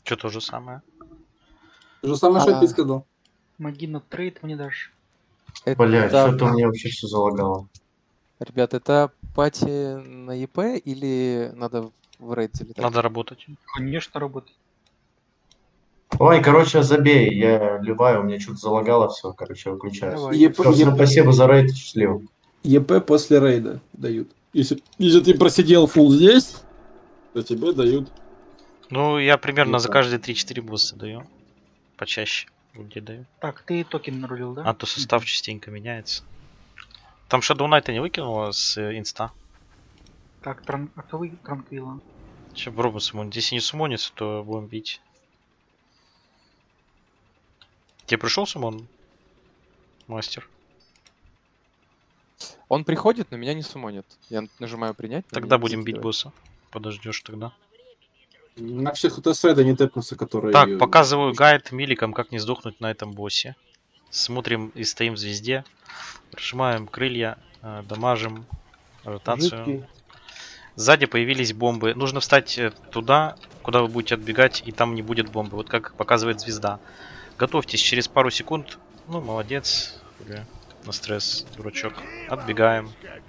Что то же самое? То же самое, что и ты сказал. Магина трейд мне дашь. Блядь, Это, что-то у меня вообще все залагало. ребят, это пати на ЕП или надо в рейд залетать? Надо работать. Конечно, работать. Ой, короче, забей, я ливаю, у меня что-то залагало все, короче, я выключаюсь. Давай. Всё, всем спасибо за рейд, счастливо. ЕП после рейда дают. Если ты просидел фул здесь, то тебе дают. Ну, я примерно за ЕП. каждые 3-4 босса даю. Почаще людей даю. Так, ты токен нарулил, да? А то состав частенько меняется. Там Shadow Knight не выкинула с инста. Так, а кто вы Транквилла? Сейчас попробуем суммонить. Если не суммонится, то будем бить. Тебе пришел суммон? Мастер. Он приходит, но меня не суммонит. Я нажимаю принять. но Тогда меня не будем бить закидывает. босса. Подождешь тогда. На всех с рейда не тэпнутся, которые... Так, показываю гайд миликам, как не сдохнуть на этом боссе. Смотрим и стоим в звезде. Прожимаем крылья, дамажим, ротацию. Жидкий. Сзади появились бомбы. Нужно встать туда, куда вы будете отбегать, и там не будет бомбы. Вот как показывает звезда. Готовьтесь, через пару секунд. Ну, молодец. Или на стресс, дурачок. Отбегаем.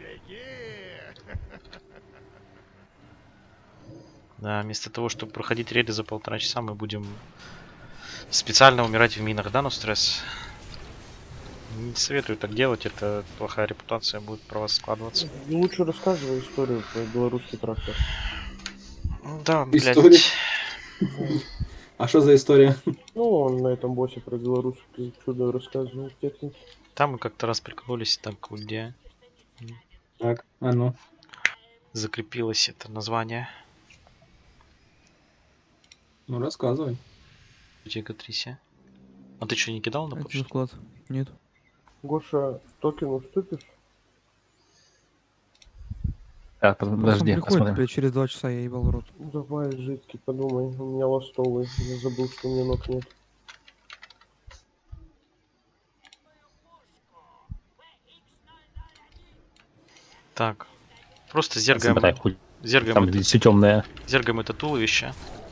Да, вместо того, чтобы проходить рейды за 1,5 часа, мы будем специально умирать в минах, да, но стресс? Не советую так делать, это плохая репутация будет про вас складываться. Лучше рассказывай историю про белорусский трактор. Да, История? блядь. А что за история? Ну, он на этом боссе про белорусский чудо рассказывал техники. Там мы как-то раз прикололись, там где Так, а ну. закрепилось это название. Ну, рассказывай. Трисе. А ты что, не кидал на Это почту? вклад. Нет. Гоша, токен уступишь? Так, Он подожди, приходит, посмотрим. блядь, через 2 часа я ебал в рот. Давай, жидкий, подумай. У меня ластовый. Я забыл, что у меня ног нет. Так. Просто зергаем, Собирай хуй. зергаем, Там это, все темное. зергаем это туловище.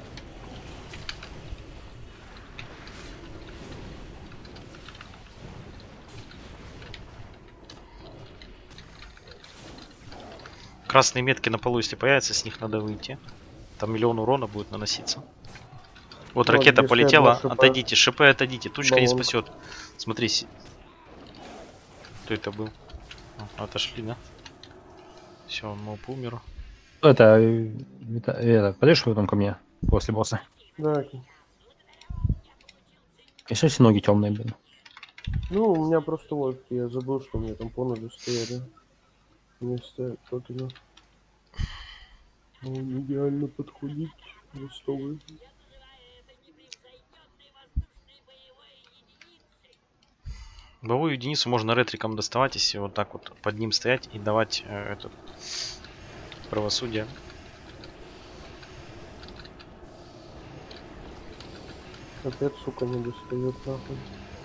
Красные метки на полу, если появятся, с них надо выйти. Там миллион урона будет наноситься. Вот Ладно, ракета если полетела, одна ШП. отойдите, ШП отойдите, тучка не Баллон. спасет. Смотри. Кто это был? Отошли, да? Все, он моп умер. Это, подойдешь потом ко мне после босса? Да. Конечно, все ноги темные, блин. Ну, у меня просто вот, я забыл, что у меня там понады стояли. Вместо токена. Он идеально подходит. Ластовый. Боевую единицу можно ретриком доставать, если вот так вот под ним стоять и давать этот правосудие. Опять, сука, не достает нахуй.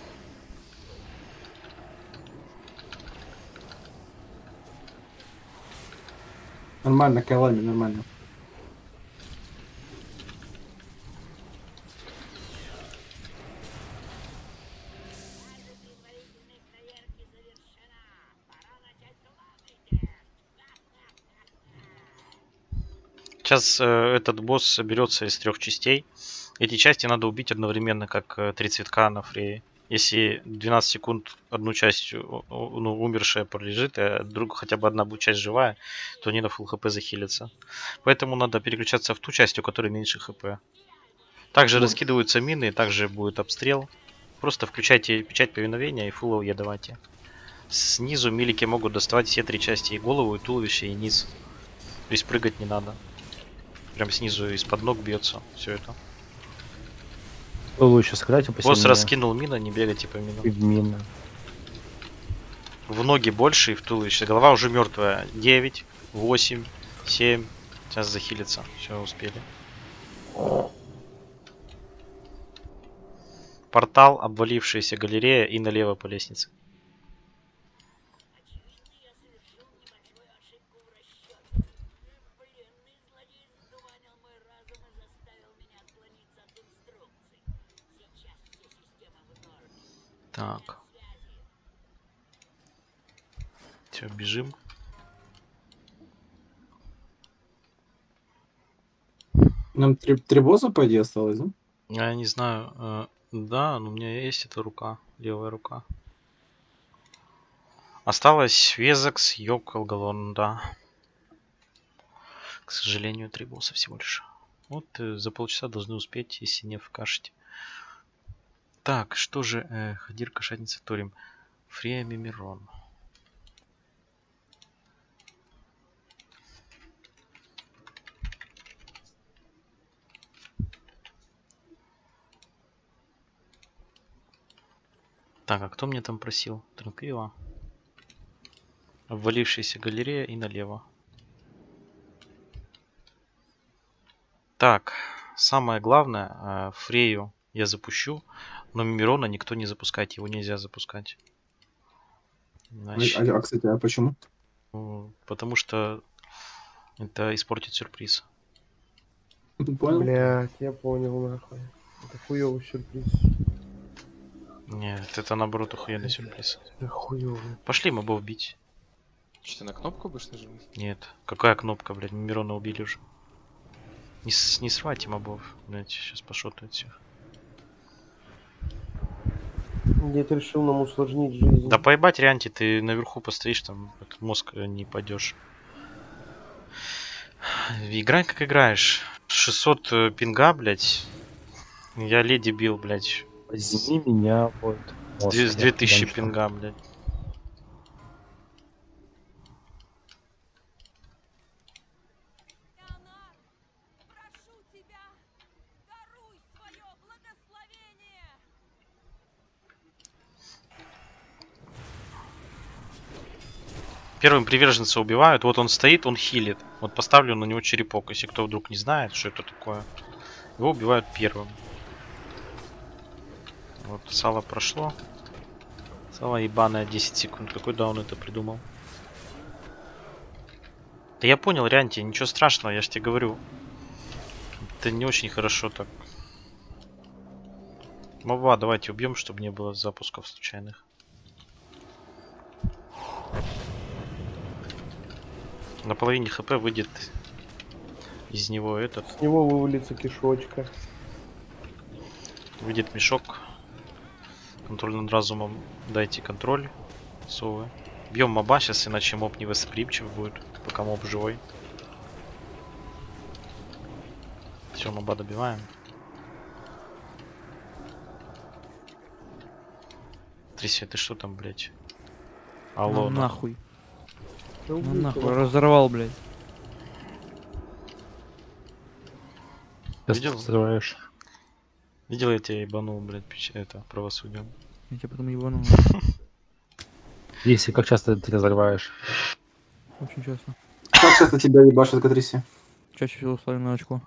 Нормально, Кайлами, нормально. Сейчас этот босс соберется из 3 частей. Эти части надо убить одновременно, как 3 цветка на фрее. Если 12 секунд одну часть умершая пролежит, а хотя бы одна будет часть живая, то они на full хп захилятся. Поэтому надо переключаться в ту часть, у которой меньше хп. Также раскидываются мины, также будет обстрел. Просто включайте печать повиновения и фулл АОЕ давайте. Снизу милики могут доставать все 3 части: и голову, и туловище, и низ. То есть прыгать не надо. Прям снизу из-под ног бьется все это. Лучше сыграть Босс раскинул мина, не бегайте по минам. И в мина. В ноги больше и в туловище. Голова уже мертвая. 9, 8, 7. Сейчас захилится. Все, успели. Портал, обвалившаяся галерея и налево по лестнице. Так. Все, бежим. Нам три босса, по идее, осталось, да? Я не знаю. Да, но у меня есть эта рука. Левая рука. Осталось Везекс, Йокол, Галон, да. К сожалению, 3 босса всего лишь. Вот за полчаса должны успеть, если не вкашете. Так, что же Хадир, Кошатница, Торим. Фрея, Мимирон. Так, а кто мне там просил? Транквила. Обвалившаяся галерея и налево. Так, самое главное, Фрею я запущу, но Мимирона никто не запускает, его нельзя запускать. Иначе... Кстати, а почему? Потому что это испортит сюрприз. Понял? Блять, я понял, нахуй. Это хуёвый сюрприз. Нет, это наоборот охуенный сюрприз. Это хуёвый. Пошли мобов бить. Что, ты на кнопку будешь нажимать? Нет, какая кнопка, блядь, Мимирона убили уже. Не срывайте мобов, блядь, сейчас пошотают всех. Дед решил нам усложнить жизнь. Да поебать, Рианти, ты наверху постоишь, там этот мозг не пойдешь. Играй как играешь. 600 пинга, блядь. Я леди бил, блядь. Возьми меня вот. С 2000 пинга, блядь. Первым приверженца убивают, вот он стоит, он хилит. Вот поставлю на него черепок, если кто вдруг не знает, что это такое. Его убивают первым. Вот, сало прошло. Сало ебаное 10 секунд. Какой даун это придумал? Да я понял, Рианти, ничего страшного, я же тебе говорю. Это не очень хорошо так. Моба, давайте убьем, чтобы не было запусков случайных. На половине хп выйдет из него этот. С него вывалится кишочка. Выйдет мешок. Контроль над разумом. Дайте контроль. Совы. Бьем моба сейчас, иначе моб невосприимчив будет, пока моб живой. Все, моба добиваем. Тряси, ты что там, блять? Алло, Ну, нахуй. Да Ну убейте нахуй, его. разорвал, блядь. Видел? Взрываешь. Видел, я тебя ебанул, блять, это правосудием. Я тебя потом ебану. Если как часто ты разрываешь? Очень часто. Как часто тебя ебашит Катриси? Чаще всего ставим на очко.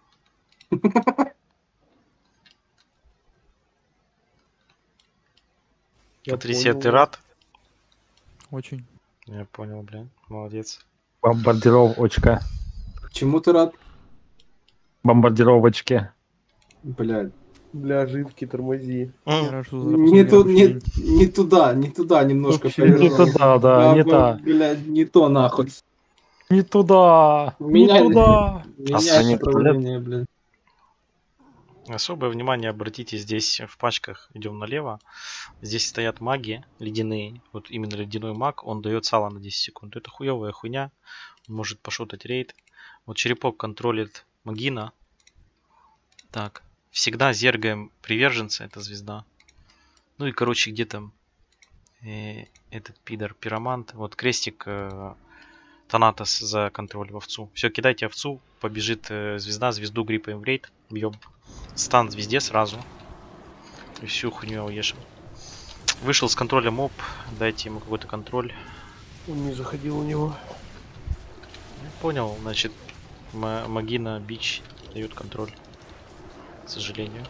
Я Патрисия, понял. ты рад? Очень. Я понял, блядь. Молодец. Бомбардировочка. Чему ты рад? Бомбардировочки. Блядь. Для ожидки тормози. Я рад, что Не, запустили не туда немножко Вообще повернул. Не туда, да, не та. Блядь, не то нахуй. Не туда. Меня- Не туда. Меняет они направление, блядь. Особое внимание обратите здесь в пачках. Идем налево. Здесь стоят маги ледяные. Вот именно ледяной маг, он дает сало на 10 секунд. Это хуевая хуйня. Он может пошотать рейд. Вот черепок контролит магина. Так. Всегда зергаем приверженца, это звезда. Ну и короче, где там этот пидор, пиромант. Вот крестик Танатос за контроль в овцу. Все, кидайте овцу, побежит звезда, звезду гриппаем в рейд, бьем. Стан звезде сразу. И всю хуйню уешим. Вышел с контроля моб, дайте ему какой-то контроль. Он не заходил у него. Понял, значит, Магина, Бич дают контроль. К сожалению.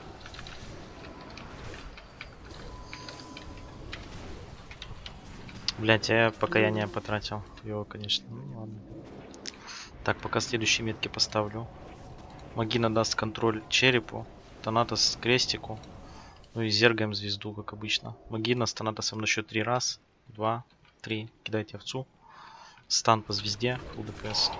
Блять, я покаяние потратил. Его, конечно. Ну, ладно. Так, пока следующие метки поставлю. Магина даст контроль черепу. Танатос крестику. Ну и зергаем звезду, как обычно. Магина с Танатосом на счет 3. Раз, 2, 3. Кидайте овцу. Стан по звезде. Full ДПС.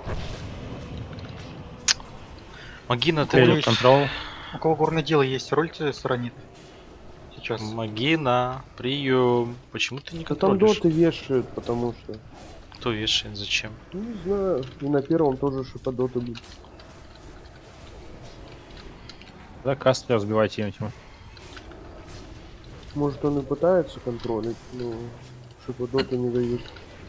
Магина Какой ты... есть? Контрол. У кого горное дело есть, рольте саранит. Сейчас. Магина, прием. Почему ты не Да там контролишь? доты вешают, потому что... Кто вешает? Зачем? Ну, не знаю, и на первом тоже шиподоты будут. Да, кастер разбивайте этим. Может, он и пытается контролить, но шиподоты не дают.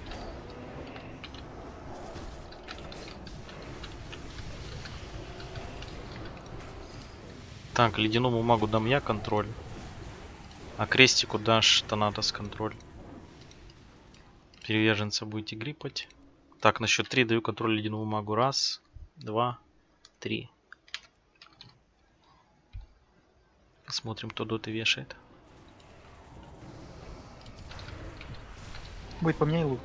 Так, ледяному магу дам я контроль. А крестику дашь Танатос контроль. Переверженца будете гриппать. Так, на счет 3 даю контроль ледяному магу. Раз, 2, 3. Посмотрим, кто доты вешает. Будет поменяй лут.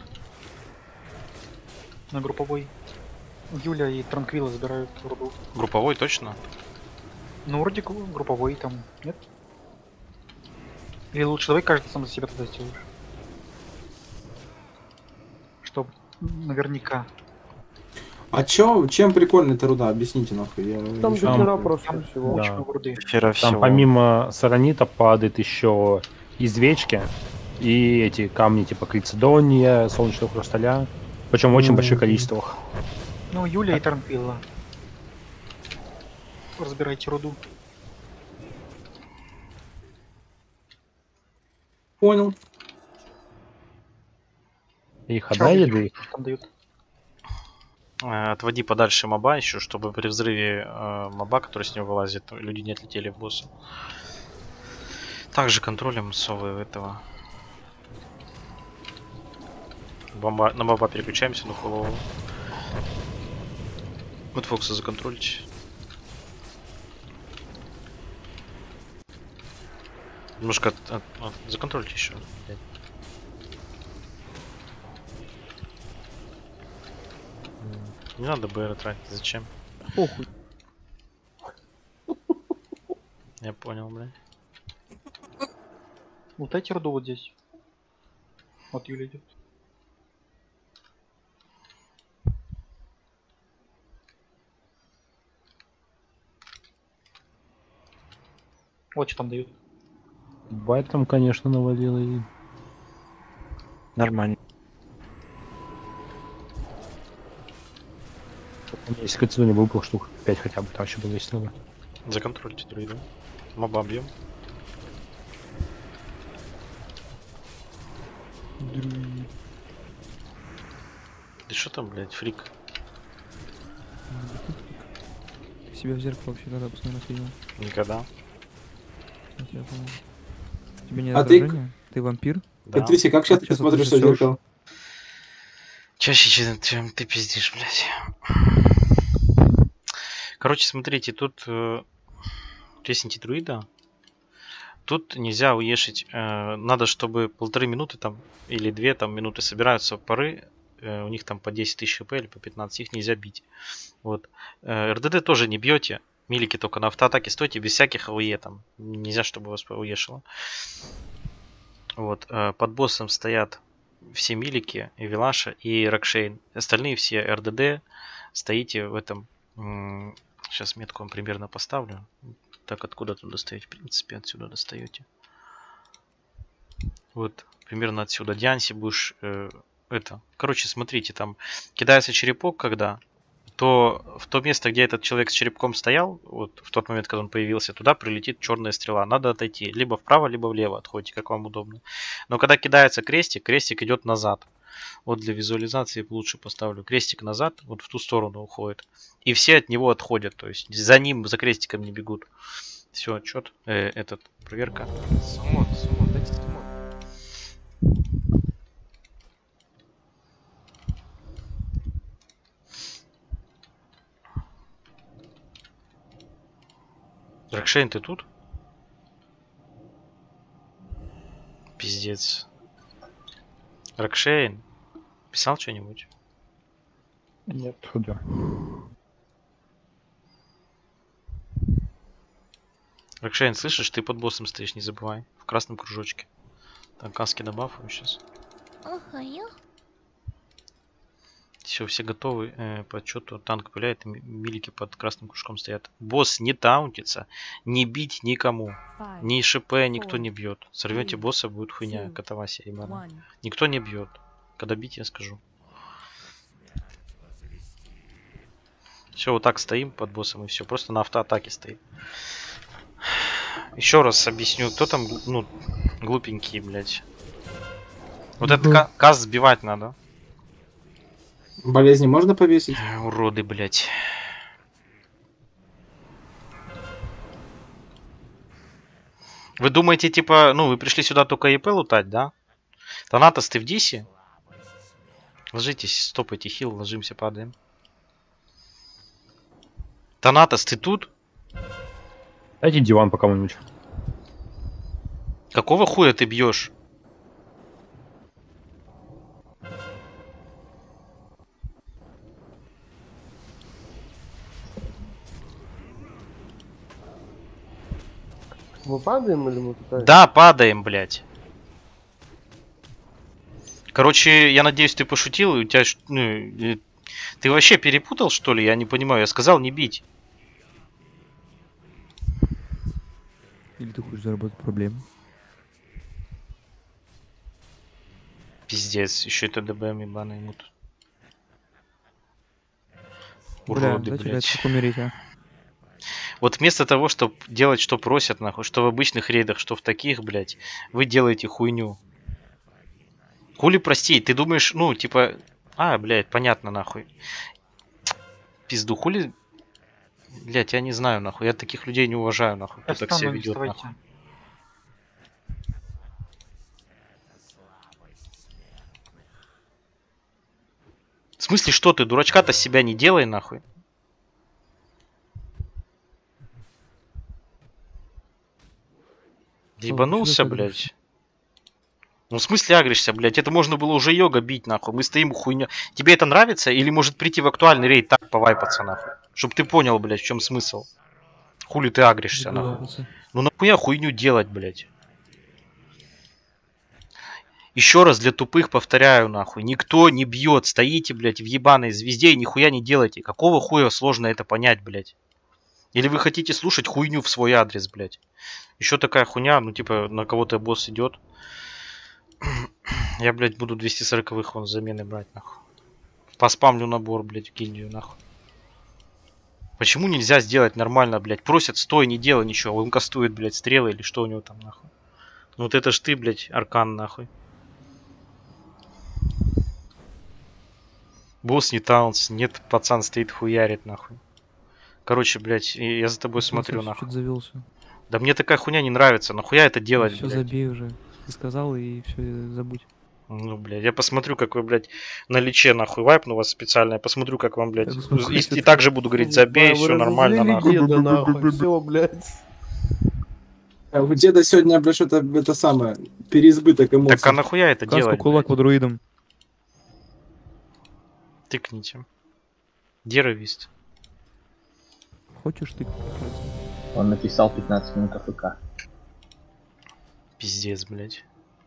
На групповой. Юля и Транквила забирают руду. Групповой точно? Ну, вроде групповой там, нет? Или лучше давай каждый сам за себя туда сделаешь. Чтоб наверняка. А чем прикольна эта руда? Объясните нахуй. Там ещё- дохера просто Там всего. очень Да. много руды. Там помимо саранита падает еще извечки и эти камни типа Крицидония, солнечного хрусталя. Причем в очень больших количествах. Ну, Юля и Транквила. Разбирайте руду. Понял. Их одна еды. Там дают. Отводи подальше моба еще, чтобы при взрыве моба, который с него вылазит, люди не отлетели в босса. Также контролем совы этого. На моба переключаемся на фулового. Вот Фокса законтролить. Немножко законтрольте еще. Не надо БР тратить, зачем? Похуй. Я понял, блядь. Лутайте руду вот здесь. Вот Юля идет. Вот что там дают. Байт там, конечно, навалило. И... Нормально. У меня если Крицидония выпал штук 5 хотя бы, так еще было весело. Законтрольте друида. Моба бьем. Друид. Ты что там, блядь, фрик? Ты себя в зеркало вообще когда постоянно видел? Никогда. Сейчас я понял. Тебе нет А ты- отражения? Ты вампир? Да. Патриси, как часто ты Сейчас смотришь в отсосёшь. зеркало? Чаще, чем ты пиздишь, блядь. Короче, смотрите, тут тресните друида. Тут нельзя уешить. Надо, чтобы 1,5 минуты там или 2 там минуты собираются пары. У них там по 10 тысяч хп или по 15. Их нельзя бить. Вот. РДД тоже не бьете. Милики только на автоатаке стойте без всяких АОЕ там. Нельзя, чтобы вас уешило. Вот. Под боссом стоят все милики, и Вилаша, и Рокшейн. Остальные все РДД. Стоите в этом... Сейчас метку вам примерно поставлю. Так, откуда тут достаете? В принципе, отсюда достаете. Вот, примерно отсюда. Дианси будешь... это. Короче, смотрите, там кидается черепок, когда... То в то место, где этот человек с черепком стоял, вот в тот момент, когда он появился, туда прилетит черная стрела. Надо отойти. Либо вправо, либо влево отходите, как вам удобно. Но когда кидается крестик, крестик идет назад. Вот для визуализации лучше поставлю крестик назад, вот в ту сторону уходит. И все от него отходят, то есть за ним, за крестиком не бегут. Все, отчет, проверка. Сумон, дайте сумон. Рокшейн, ты тут? Пиздец. Рокшейн, писал что-нибудь? Худо. Рокшейн, слышишь, ты под боссом стоишь, не забывай. В красном кружочке. Там каски добавлю сейчас. Все, все готовы по отчету. Танк пыляет, милики под красным кружком стоят. Босс не таунтится, не бить никому. Ни ШП никто не бьет. Сорвете босса, будет хуйня, катавасия и мана. Никто не бьет. Когда бить, я скажу. Все, вот так стоим под боссом и все. Просто на автоатаке стоим. Еще раз объясню, кто там, ну, глупенькие, блядь. Вот этот каст сбивать надо. Болезни можно повесить? Уроды, блядь. Вы думаете, типа, ну, вы пришли сюда только ЕП лутать, да? Танатос, ты в дисе? Ложитесь, стопайте хил, ложимся, падаем. Танатос, ты тут? Дайте диван по кому-нибудь. Какого хуя ты бьешь? Мы падаем или мы пытаемся? Да, падаем, блядь. Короче, я надеюсь, ты пошутил, и у тебя... Ну, ты вообще перепутал, что ли? Я не понимаю. Я сказал не бить. Или ты хочешь заработать проблемы? Пиздец, еще это ДБМ ебаный мут. Бля, Уроды, дайте, блядь. как умереть, а? Вот вместо того, чтобы делать, что просят, нахуй, что в обычных рейдах, что в таких, блядь, вы делаете хуйню. Хули простить? Ты думаешь, ну, типа... А, блядь, понятно, нахуй. Пизду, хули... Блядь, я не знаю, нахуй. Я таких людей не уважаю, нахуй. Кто так себя ведет, нахуй. В смысле, что ты, дурачка-то с себя не делай, нахуй. Ебанулся, блядь. Ну, в смысле агришься, блядь? Это можно было уже йога бить, нахуй. Мы стоим хуйня. Тебе это нравится? Или может прийти в актуальный рейд так повайпаться, нахуй? Чтоб ты понял, блядь, в чем смысл. Хули ты агришься, нахуй. Ну нахуя хуйню делать, блядь? Еще раз для тупых повторяю, нахуй. Никто не бьет. Стоите, блядь, в ебаной звезде и нихуя не делайте. Какого хуя сложно это понять, блядь? Или вы хотите слушать хуйню в свой адрес, блядь? Еще такая хуйня, ну типа на кого-то босс идет. Я, блядь, буду 240-х вон замены брать, нахуй. Поспамлю набор, блядь, в гильдию, нахуй. Почему нельзя сделать нормально, блядь? Просят, стой, не делай ничего. Он кастует, блядь, стрелы или что у него там, нахуй. Ну вот это ж ты, блядь, аркан, нахуй. Босс не таунс, нет, пацан стоит хуярит, нахуй. Короче, блядь, я за тобой смотрю, нахуй. Чуть завелся. Да мне такая хуйня не нравится, нахуя это делать, Все, блядь? забей уже. Ты сказал и все, забудь. Ну, блядь, я посмотрю, как вы, блядь, на личе, нахуй, вайпну вас специально. Я посмотрю, как вам, блядь, и также буду говорить, забей, все нормально, нахуй. Все, блядь. У деда сегодня, блядь, что-то это самое, переизбыток эмоций. Так а нахуя это Каску, делать, кулак блядь? по друидам. Тыкните. Деровист. Хочешь ты? Он написал 15 минут АФК. Пиздец, блядь.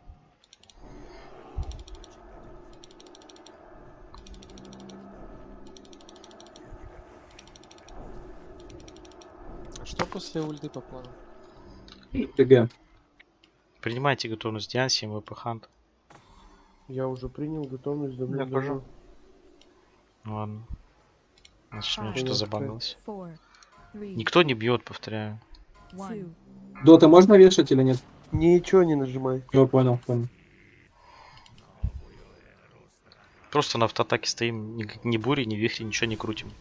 А что после ульты по плану? ТГ. Принимайте готовность Дианси, МВП Хант. Я уже принял готовность Я давно. тоже. Ладно. Значит, у меня Five, что-то four, забанилось. 4, 3, Никто не бьет, повторяю. 2, Дота можно вешать или нет? Ничего не нажимай. Я понял, понял. Просто на автоатаке стоим, ни бури, ни вихри, ничего не крутим.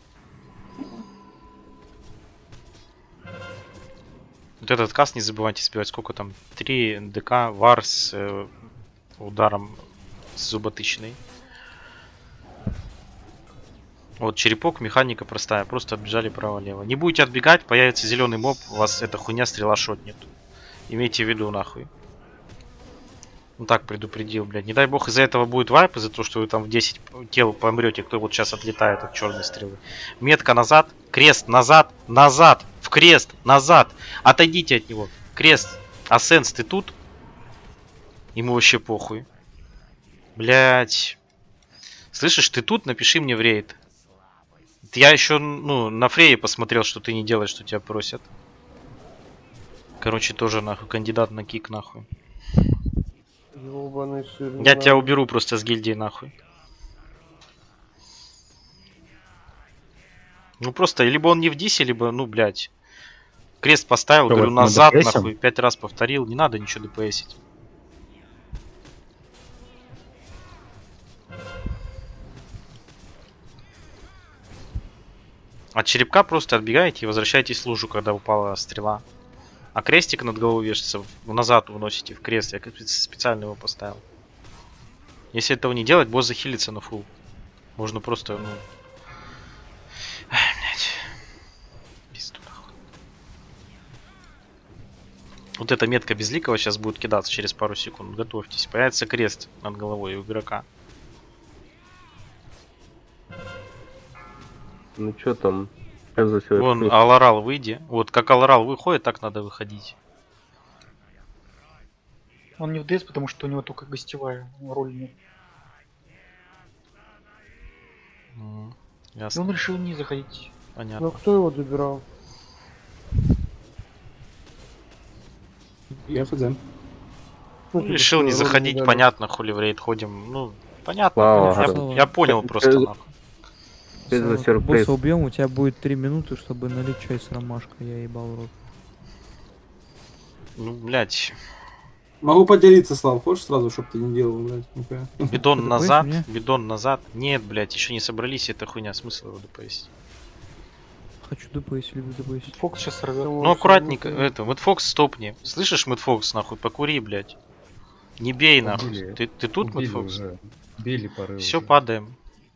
Вот этот каст не забывайте сбивать. Сколько там? 3 ДК, вар с ударом с зуботычной. Вот черепок, механика простая. Просто отбежали право-лево. Не будете отбегать, появится зеленый моб, у вас эта хуйня стрела шотнет. Имейте в виду, нахуй. Ну так предупредил, блядь. Не дай бог из-за этого будет вайп, из-за того, что вы там в 10 тел помрете, кто вот сейчас отлетает от черной стрелы. Метка назад, крест назад, назад. В крест, назад. Отойдите от него. Крест. Асенс, ты тут? Ему вообще похуй. Блять. Слышишь, ты тут? Напиши мне в рейд. Я еще, ну, на Фрее посмотрел, что ты не делаешь, что тебя просят. Короче, тоже нахуй кандидат на кик нахуй. Ёбаный сыр. Я тебя уберу просто с гильдии нахуй. Ну просто, либо он не в дисе, либо, ну, блядь. Крест поставил, Что, говорю, вот мы назад, ДПСим? нахуй, 5 раз повторил. Не надо ничего ДПСить. От черепка просто отбегаете и возвращаетесь в лужу, когда упала стрела. А крестик над головой вешается, назад выносите в крест. Я специально его поставил. Если этого не делать, босс захилится на фул. Можно просто, ну... Ай, блядь. Пизду нахуй. Вот эта метка безликого сейчас будет кидаться через пару секунд. Готовьтесь. Появится крест над головой у игрока. Ну чё там? Как за сегодня? Вон, Аларал, выйди. Вот, как Аларал выходит, так надо выходить. Он не в ДС, потому что у него только гостевая роль нет. И Ясно, он решил не заходить. понятно. Ну кто его добирал? Я хз. Ну, типа, решил не что, роль заходить, дали. понятно, хули в рейд ходим. Ну, понятно. Слава. Я понял просто, нахуй. Что это за Слава, сюрприз? Босса убьем, у тебя будет 3 минуты, чтобы налить чай с ромашкой. Я ебал в рот. Ну, блядь. Могу поделиться, Слав, хочешь сразу, чтобы ты не делал, блядь, нихуя. Бидон Ты назад, мне? бидон назад. Нет, блядь, еще не собрались, это хуйня, смысл его ДПСить. Хочу ДПС, люблю ДПС. Фокс сейчас сорвет. Ну, аккуратненько, это, Мэтфокс стопни. Слышишь, Мэтфокс, нахуй, покури, блядь. Не бей, нахуй. Убили. Ты тут, Убили Мэтфокс? уже. Били порывы. Все, уже. падаем.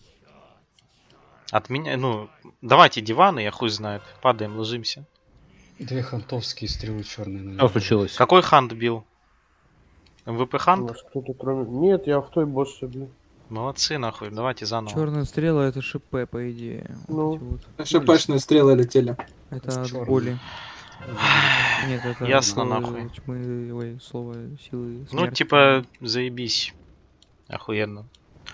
От меня, ну, давайте диваны, я хуй знает. Падаем, ложимся. 2 хантовские стрелы черные. Что случилось? Какой хант бил? МВП У хант? нас кто-то кроме... Нет, я в той боссе бил. Молодцы, нахуй, давайте заново. Черная стрела это ШП, по идее. Ну. Вот эти вот. ШПшные стрелы летели. Это от Чёрный. боли. Нет, это Ясно, слово нахуй. тьмы, ой, слово силы Ну, смерти. типа, заебись. Охуенно.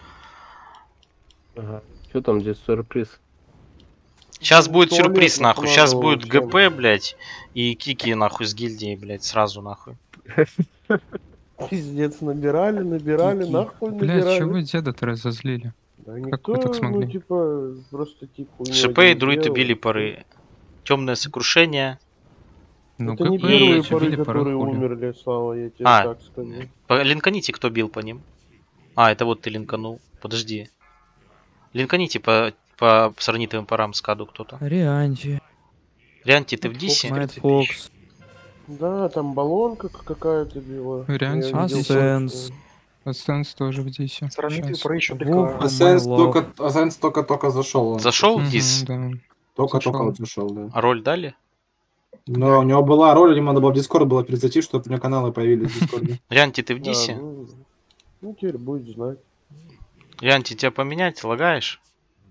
Ага. Что там здесь сюрприз? Сейчас Ну, будет туалет сюрприз, нахуй. Сейчас накладывал будет всем. ГП, блядь, и кики, нахуй, с гильдии, блядь, сразу, нахуй. Пиздец, набирали, нахуй Блядь, набирали. чего вы деда-то разозлили? Да Как никто, вы так смогли? ну, типа, просто типа... у него ШП и один друид делал, убили и поры. Темное сокрушение. Ну, Это не как первые вы поры, убили которые хули? умерли, Слава, я тебе А, так скажу. Линканите, кто бил по ним. А, это вот ты линканул. Подожди. Линканите по сорнитовым парам скаду кто-то. Рианти. Рианти, ты в дисе? Майт Фокс. Да, там баллонка какая-то била. Рианти Я в видел, дисе. Ассенс. Ассенс тоже в дисе. Сравнительные Щас. поры еще Вов. Ассенс My love. только зашел. он. Зашел в Мгм, дис? да. Только зашел. вот зашел, да. А роль дали? Но у него была роль, ему надо было в Дискорд было перезайти, чтобы у него каналы появились в Дискорде. Рианти, ты в Да, дисе? ну, теперь будет знать. Рианти, тебя поменять? Лагаешь?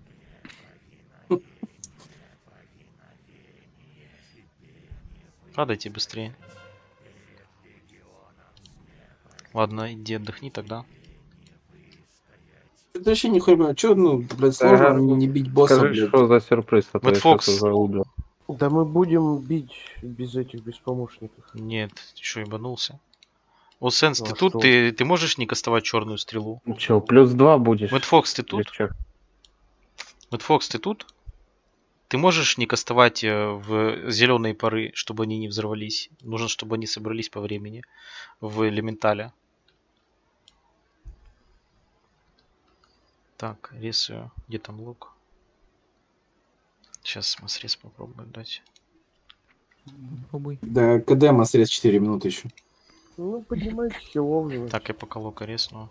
Падайте быстрее. Ладно, иди отдохни тогда. Это вообще нихуя не понимаю. Чё, ну, блядь, сложно не бить босса, Скажи, блядь. что за сюрприз, а то я Мэтфокс. щас уже убил. Да мы будем бить без этих, без помощников. Нет, ты что, ебанулся? О, Сенс, Ну, ты а тут? что? Ты можешь не кастовать черную стрелу? Че, +2 будешь? Мэтфокс, ты тут? Или чё? Мэтфокс, ты тут? Ты можешь не кастовать в зеленые пары, чтобы они не взорвались? Нужно, чтобы они собрались по времени в элементале. Так, рисую. Где там лук? Сейчас мы срез попробуем дать. Пробуй. Да, КД срез 4 минуты еще. Ну, поднимайте хилов же. Так, я пока лука резну.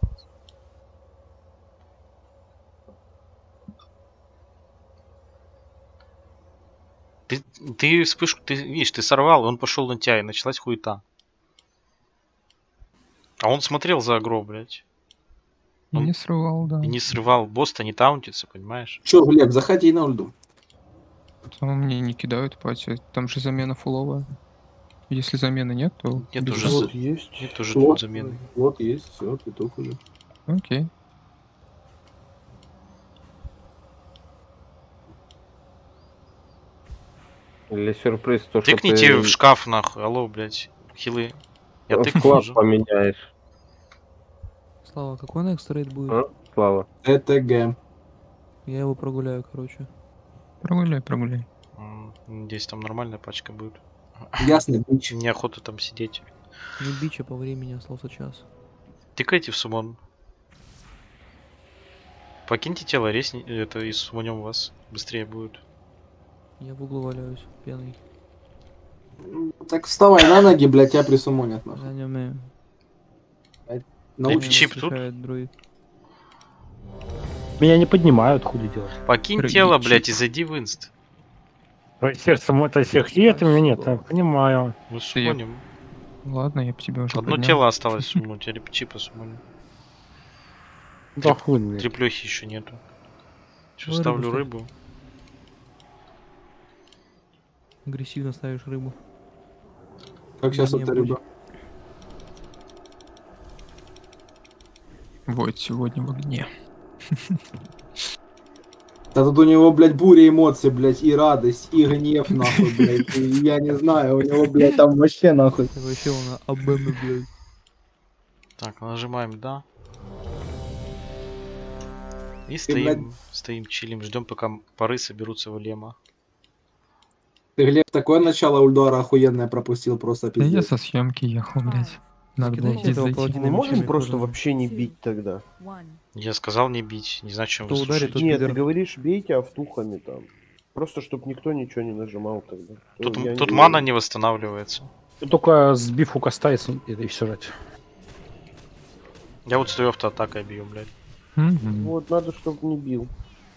Ты вспышку, ты видишь, ты сорвал, и он пошел на тебя, и началась хуета. А он смотрел за агро, блядь. И не срывал, да. И не срывал. Босс-то не таунтится, понимаешь? Чё, Глеб, заходи на ульду. Потом мне не кидают пати. Там же замена фуловая. Если замены нет, то... Нет без уже, шансов. Вот есть. нет уже Вот, тут замены. Вот есть, все, петух уже. Окей. Или сюрприз, то, что Тыкните ты в шкаф, нахуй. Алло, блядь. Хилы. Я тыкнул вклад уже. поменяешь. Слава, какой next рейд будет? А? Слава. ТТГ. Я его прогуляю, короче. Прогуляй. Надеюсь, там нормальная пачка будет. Ясно, бич. Неохота там сидеть. Не бича по времени, остался час. Тыкайте в сумон. Покиньте тело, резни, это и сумонем вас. Быстрее будет. Я в углу валяюсь, пьяный. Так вставай на ноги, блядь, тебя присумонят, нахуй. Я не умею. Научись. Чип тут? Друид. Меня не поднимают, хули делать. Покинь Рыбий тело, чип. блядь, и зайди в инст. Сердцем это всех, и это меня нет, я понимаю. Мы Ты- сумоним. Ладно, я тебя уже Одно поднял. тело осталось сумнуть, теперь чипа сумоним. Да хуй, блядь. Треплехи еще нету. Че, Давай ставлю рыбу рыбу. Агрессивно ставишь рыбу. Как сейчас Не эта будет. рыба? Вот, сегодня в огне. Да тут у него, блядь, буря эмоций, блядь, и радость, и гнев, нахуй, блядь. И я не знаю, у него, блядь, там вообще, нахуй. Это вообще он АБМ, блядь. Так, нажимаем да. И блядь- стоим, чилим, ждем, пока пары соберутся в лема. Ты, Глеб, такое начало Ульдора охуенное пропустил, просто Да я пиздец. со съемки ехал, блядь. Надо было Закидайте здесь этого зайти. паладина Мы можем мечами просто кожаными. вообще не бить тогда? Я сказал не бить, не знаю, чем Кто вы ударит, слушаете. тот Нет, ты пидор. говоришь, бейте автухами там. Просто чтобы никто ничего не нажимал тогда. Тут, Я тут не- мана не восстанавливается. Только сбив у коста и все жать. Я вот стою автоатакой бью, блядь. Мгм. Вот, надо, чтобы не бил.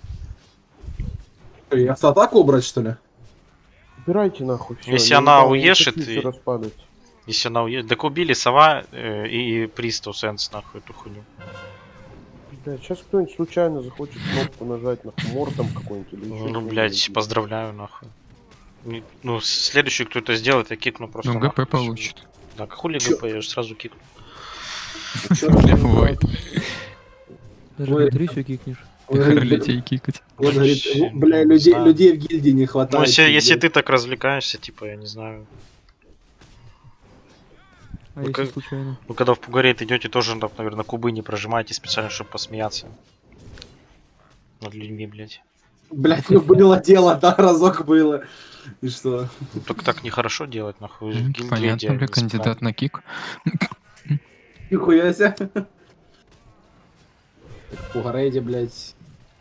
И автоатаку убрать, что ли? Убирайте нахуй всё, Если я она не знаю, уешит не хочу и- всё распадать. Если она уедет. Так убили сова и Присту Сенс, нахуй, эту хуйню. Да, сейчас кто-нибудь случайно захочет кнопку нажать, нахуй, мортом какой-нибудь или ещё Ну, что-нибудь. блядь, поздравляю, нахуй. Ну, следующий, кто это сделает, я кикну просто. Ну, нахуй. ГП получит. Да, хули Чё? ГП, я же сразу кикну. Ой, Даже Ой. Г3 все кикнешь. летей кикать. Вот, говорит, Вообще, бля, не знаю. людей в гильдии не хватает. Ну, если пиздец. ты так развлекаешься, типа, я не знаю. А Ну, если как- случайно? Вы когда в Пугарейт идете, тоже, там, наверное, кубы не прожимаете специально, чтобы посмеяться. Над людьми, блядь. Блядь, ну было дело, да, разок было. И что? Ну, только так нехорошо делать, нахуй. Вы же в гильдии Понятно, бля, идеально кандидат на кик. Нихуя себе. В Пугарейде, блядь.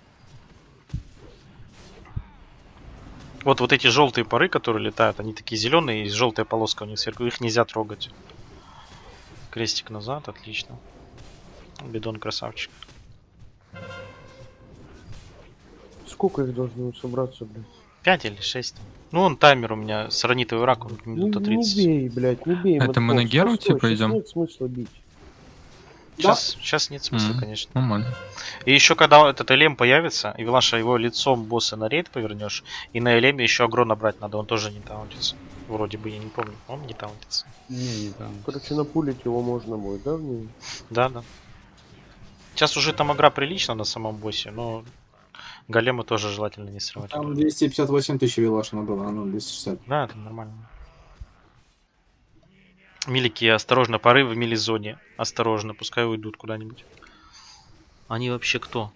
Вот эти желтые пары, которые летают, они такие зеленые, и желтая полоска у них сверху, их нельзя трогать. Крестик назад, отлично. Бидон красавчик. Сколько их должно собраться, блядь? 5 или 6. Ну, он таймер у меня, сранитовый рак, он минута Не 30. бей, блядь, не бей. Это Матков. мы на Геру, Стой, типа, щас идем? Нет смысла бить. Сейчас нет смысла, Мгм. конечно. Нормально. И еще когда этот элем появится, и Влаша его лицом босса на рейд повернешь, и на элеме еще агро набрать надо, он тоже не таунтится. Вроде бы, я не помню, он не таунтится. Не там. Короче, напулить его можно будет, да, в ней? Да. Сейчас уже там агра прилично на самом боссе, но голема тоже желательно не срывать. Там 258 тысяч Вилашина было, а ну 260. Да, это нормально. Милики, осторожно, поры в мили-зоне. Осторожно, пускай уйдут куда-нибудь. Они вообще кто?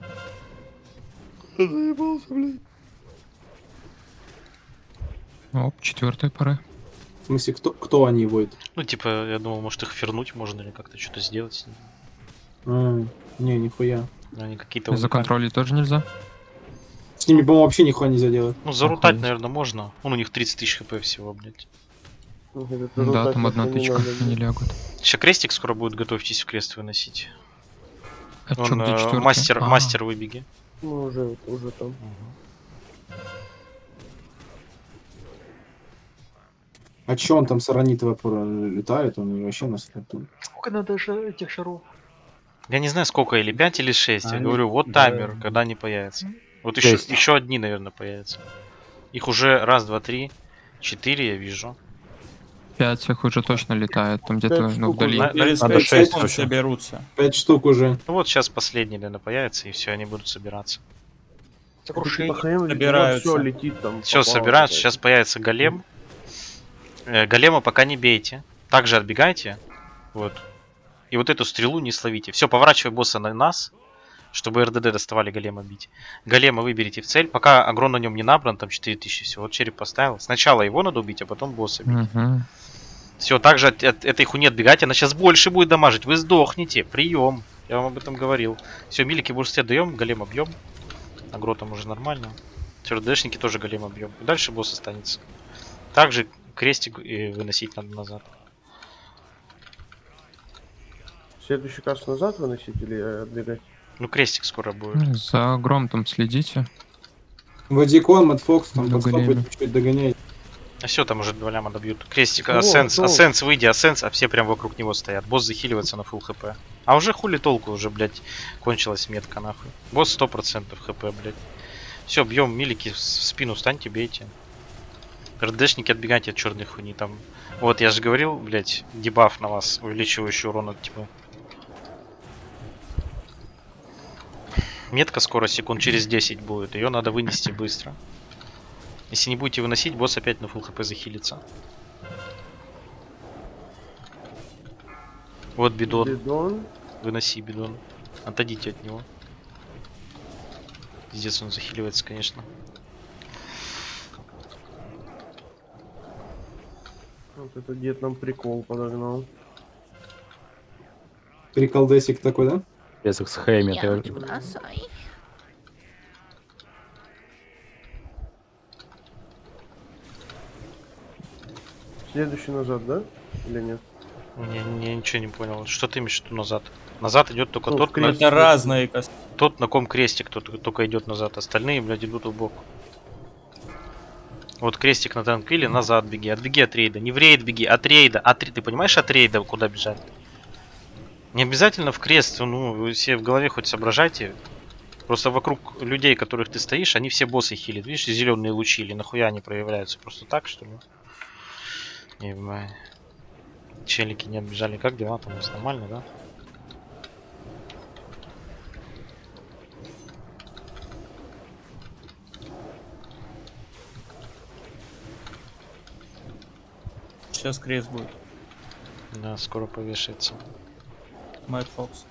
Оп, 4-я пора. В смысле, кто они воют? Ну, типа, я думал, может их вернуть можно или как-то что-то сделать с ними. Не, нихуя. Но они какие-то За уникальные. контроль тоже нельзя? С ними, по-моему, вообще нихуя нельзя делать. Ну, зарутать, Охуеть. наверное, можно. Вон у них 30 тысяч хп всего, блядь. Да, там одна тычка, не лягут. Сейчас крестик скоро будет, готовьтесь в крест выносить. А чё, Он, где 4-й? мастер выбеги. Ну, уже там. А чё он там саранитовый летает? Он вообще нас летает. Сколько надо же этих шаров? Я не знаю, сколько, или 5, или 6. Я Они- говорю, вот да. таймер, когда они появятся. Вот Шесть. еще одни, наверное, появятся. Их уже раз, два, три, 4 я вижу. 5 их уже точно летает, там где-то, Пять ну, штук вдали. уже. Через Надо 5 6 секунд вообще. соберутся. 5 штук уже. Ну вот сейчас последний, наверное, появится, и все, они будут собираться. Сокрушение. Собираются. Все летит там. Все, попало, собираются, блядь. сейчас появится голем. Голема пока не бейте. Также отбегайте. Вот. И вот эту стрелу не словите. Все, поворачивай босса на нас, чтобы РДД доставали голема бить. Голема выберите в цель. Пока агрон на нем не набран, там 4000 всего. Вот череп поставил. Сначала его надо убить, а потом босса бить. Мгм. Все, также от этой хуйни отбегать. Она сейчас больше будет дамажить. Вы сдохнете. Прием. Я вам об этом говорил. Все, милики бурсте даем, голема бьем. Агро там уже нормально. Все, РДшники тоже голема бьем. И дальше босс останется. Также крестик и выносить надо назад. Следующий каст назад выносить или отбегать? Ну, крестик скоро будет. За гром там следите. Вадикон, Мэтфокс, там На подстопы големе. чуть-чуть догоняй. А все, там уже 2 ляма добьют. Крестик, Ну, Ассенс, ну. Ассенс, выйди, Ассенс, а все прям вокруг него стоят. Босс захиливается на фулл хп. А уже хули толку, уже, блядь, кончилась метка, нахуй. Босс 100% хп, блядь. Все, бьем милики, в спину встаньте, бейте. РДшники, отбегайте от черной хуйни там. Вот, я же говорил, блядь, дебаф на вас, увеличивающий урон от тьмы. Метка скоро, секунд через 10 будет. Ее надо вынести быстро. Если не будете выносить, босс опять на фулл хп захилится. Вот бидон. Бидон. Выноси бидон. Отойдите от него. Пиздец, он захиливается, конечно. Вот это дед нам прикол подогнал. Приколдесик такой, да? Без их схеме. Следующий назад, да? Или нет? Не, ничего не понял. Что ты имеешь в виду назад? Назад идет только Ну, тот, в крест. Это разные кости. тот, на ком крестик, тот только идет назад. Остальные, блядь, идут в бок. Вот крестик на танквиле, назад беги. Отбеги от рейда. Не в рейд беги, от рейда. Ты понимаешь, от рейда куда бежать? Не обязательно в крест. Ну, вы все в голове хоть соображайте. Просто вокруг людей, которых ты стоишь, они все боссы хилят. Видишь, зеленые лучи, или нахуя они проявляются? Просто так, что ли? Не понимаю. Челики не отбежали. Как дела там у вас? Нормально, да? Сейчас крест будет. Да, скоро повешается. Мэтт Фокс.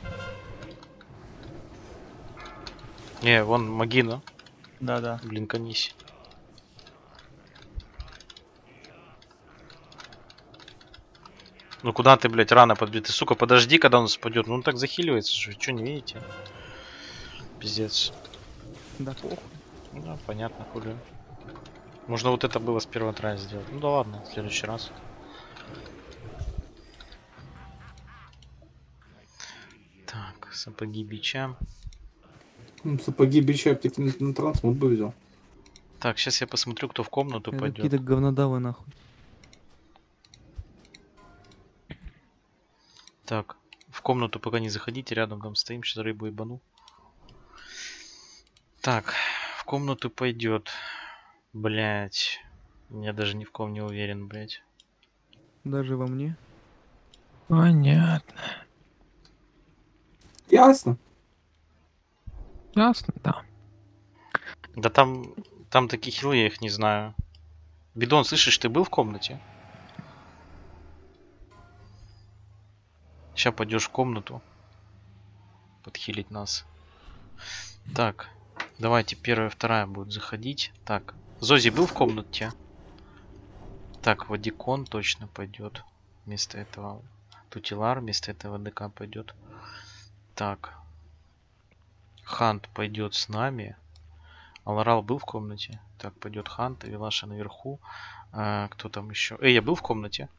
Не, вон Магина. Да-да. Блин, конись. Ну куда ты, блядь, рано подбит? Ты, сука, подожди, когда он спадет. Ну он так захиливается, что вы что, не видите? Пиздец. Да похуй. Ну да, понятно, хули. Можно вот это было с первого трая сделать. Ну да ладно, в следующий раз. Так, сапоги бича. Ну, сапоги бича, таки на трансмут бы взял. Так, сейчас я посмотрю, кто в комнату Это пойдет. какие-то говнодавы нахуй. Так, в комнату пока не заходите, рядом там стоим, сейчас рыбу ебану. Так, в комнату пойдет. Блять, я даже ни в ком не уверен, блять. Даже во мне. Понятно. Ясно. Ясно, да. Да там такие хилы, я их не знаю. Бидон, слышишь, ты был в комнате? Сейчас пойдешь в комнату. Подхилить нас. Так, давайте первая, вторая будет заходить. Так, Зози был в комнате? Так, Вадикон точно пойдет. Вместо этого Тутилар, вместо этого ДК пойдет. Так. Хант пойдет с нами. Аларал был в комнате. Так, пойдет Хант, Вилаша наверху. Кто там еще? Я был в комнате.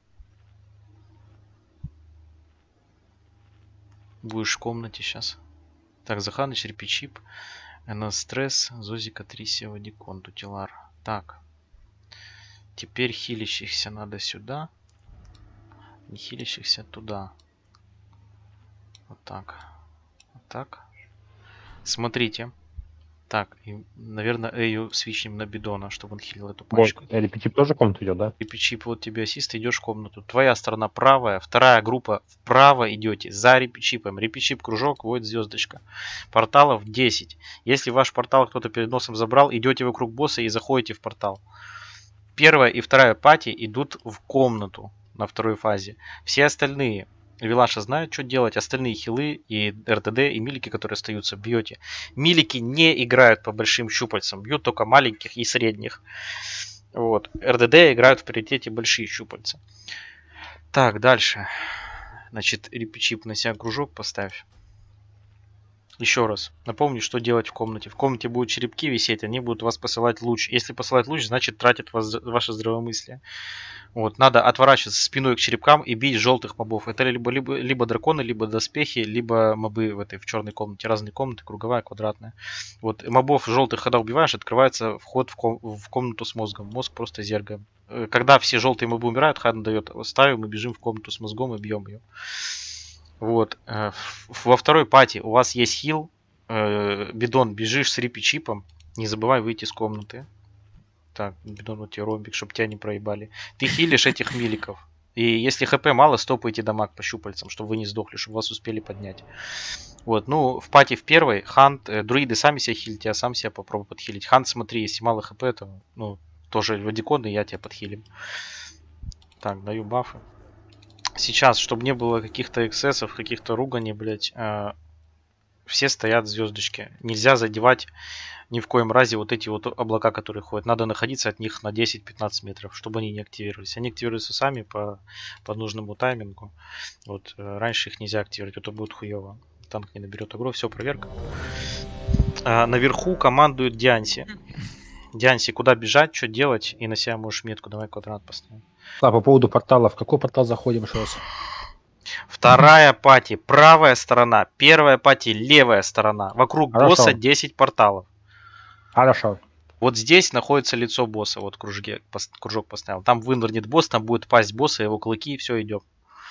Будешь в комнате сейчас. Так, Заханыч, Репичип, Стресс, Зозика, Трисия, Вадикон, Тутилар. Так. Теперь хилящихся надо сюда. Не хилящихся туда. Вот так. Вот так. Смотрите. Так, и, наверное, Эю свичнем на бидона, чтобы он хилил эту Вот, пачку. Репетип тоже в комнату идет, да? Репичип, вот тебе ассист, идешь в комнату. Твоя сторона правая, вторая группа вправо идете за репичипом. Репичип кружок, вводит звездочка. Порталов 10. Если ваш портал кто-то перед носом забрал, идете вокруг босса и заходите в портал. Первая и вторая пати идут в комнату на второй фазе. Все остальные Вилаша знают, что делать. Остальные хилы и РТД и милики, которые остаются, бьете. Милики не играют по большим щупальцам. Бьют только маленьких и средних. Вот. РДД играют в приоритете большие щупальца. Так, дальше. Значит, репичип на себя кружок поставь. Еще раз. Напомню, что делать в комнате. В комнате будут черепки висеть, они будут вас посылать луч. Если посылать луч, значит тратят ваше здравомыслие. Вот, надо отворачиваться спиной к черепкам и бить желтых мобов. Это либо драконы, либо доспехи, либо мобы в черной комнате. Разные комнаты, круговая, квадратная. Вот, мобов желтых, когда убиваешь, открывается вход в комнату с мозгом. Мозг просто зергаем. Когда все желтые мобы умирают, Хан дает ставим, мы бежим в комнату с мозгом и бьем ее. Вот. Во второй пати у вас есть хил. Бидон, бежишь с репичипом. Не забывай выйти из комнаты. Так, бидон, вот тебе ромбик, чтобы тебя не проебали. Ты хилишь этих миликов. И если хп мало, стопайте дамаг по щупальцам, чтобы вы не сдохли, чтобы вас успели поднять. Вот, ну, в пати в первой, Хант, друиды сами себя хилите, а сам себя попробуй подхилить. Хант, смотри, если мало хп, то, ну, тоже вадиконы, я тебя подхилим. Так, даю бафы. Сейчас, чтобы не было каких-то эксцессов, каких-то руганий, блять, все стоят звездочки. Нельзя задевать ни в коем разе вот эти вот облака, которые ходят. Надо находиться от них на 10-15 метров, чтобы они не активировались. Они активируются сами по нужному таймингу. Вот, раньше их нельзя активировать, это будет хуево. Танк не наберет агро, все, проверка. Наверху командует Дианси. Дианси, куда бежать, что делать, и на себя можешь метку, давай квадрат поставим. А по поводу портала, в какой портал заходим еще раз? Вторая пати, правая сторона. Первая пати, левая сторона. Вокруг босса 10 порталов. Хорошо. Вот здесь находится лицо босса. Вот кружок поставил. Там вынырнет босс, там будет пасть босса, его клыки, и все, идем.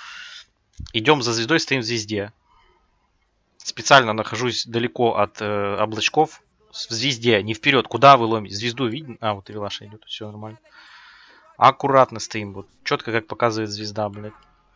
Идем за звездой, стоим в звезде. Специально нахожусь далеко от облачков. В звезде, не вперед. Куда вы ломите? Звезду видно? А, вот и Вилаша идет, все нормально. Аккуратно стоим, вот. Четко, как показывает звезда, блядь.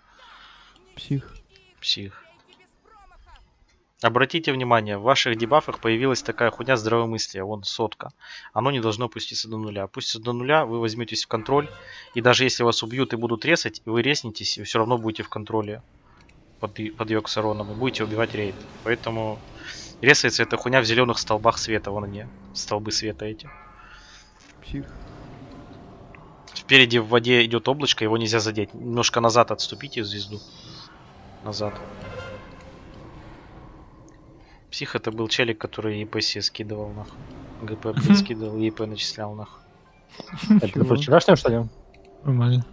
Псих. Обратите внимание, в ваших дебафах появилась такая хуйня здравомыслия, вон сотка. Оно не должно опуститься до нуля. Опустится до нуля, вы возьметесь в контроль. И даже если вас убьют и будут резать, вы резнитесь, и все равно будете в контроле под Йоксароном, и будете убивать рейд. Поэтому резается эта хуйня в зеленых столбах света, вон они, столбы света эти. Псих. Спереди в воде идет облачко, его нельзя задеть. Немножко назад отступите в звезду. Назад. Псих это был челик, который ЕП себе скидывал, нахуй. ГП, блин, скидывал, ЕП начислял, нахуй. Это про вчерашнее, что ли? Нормально.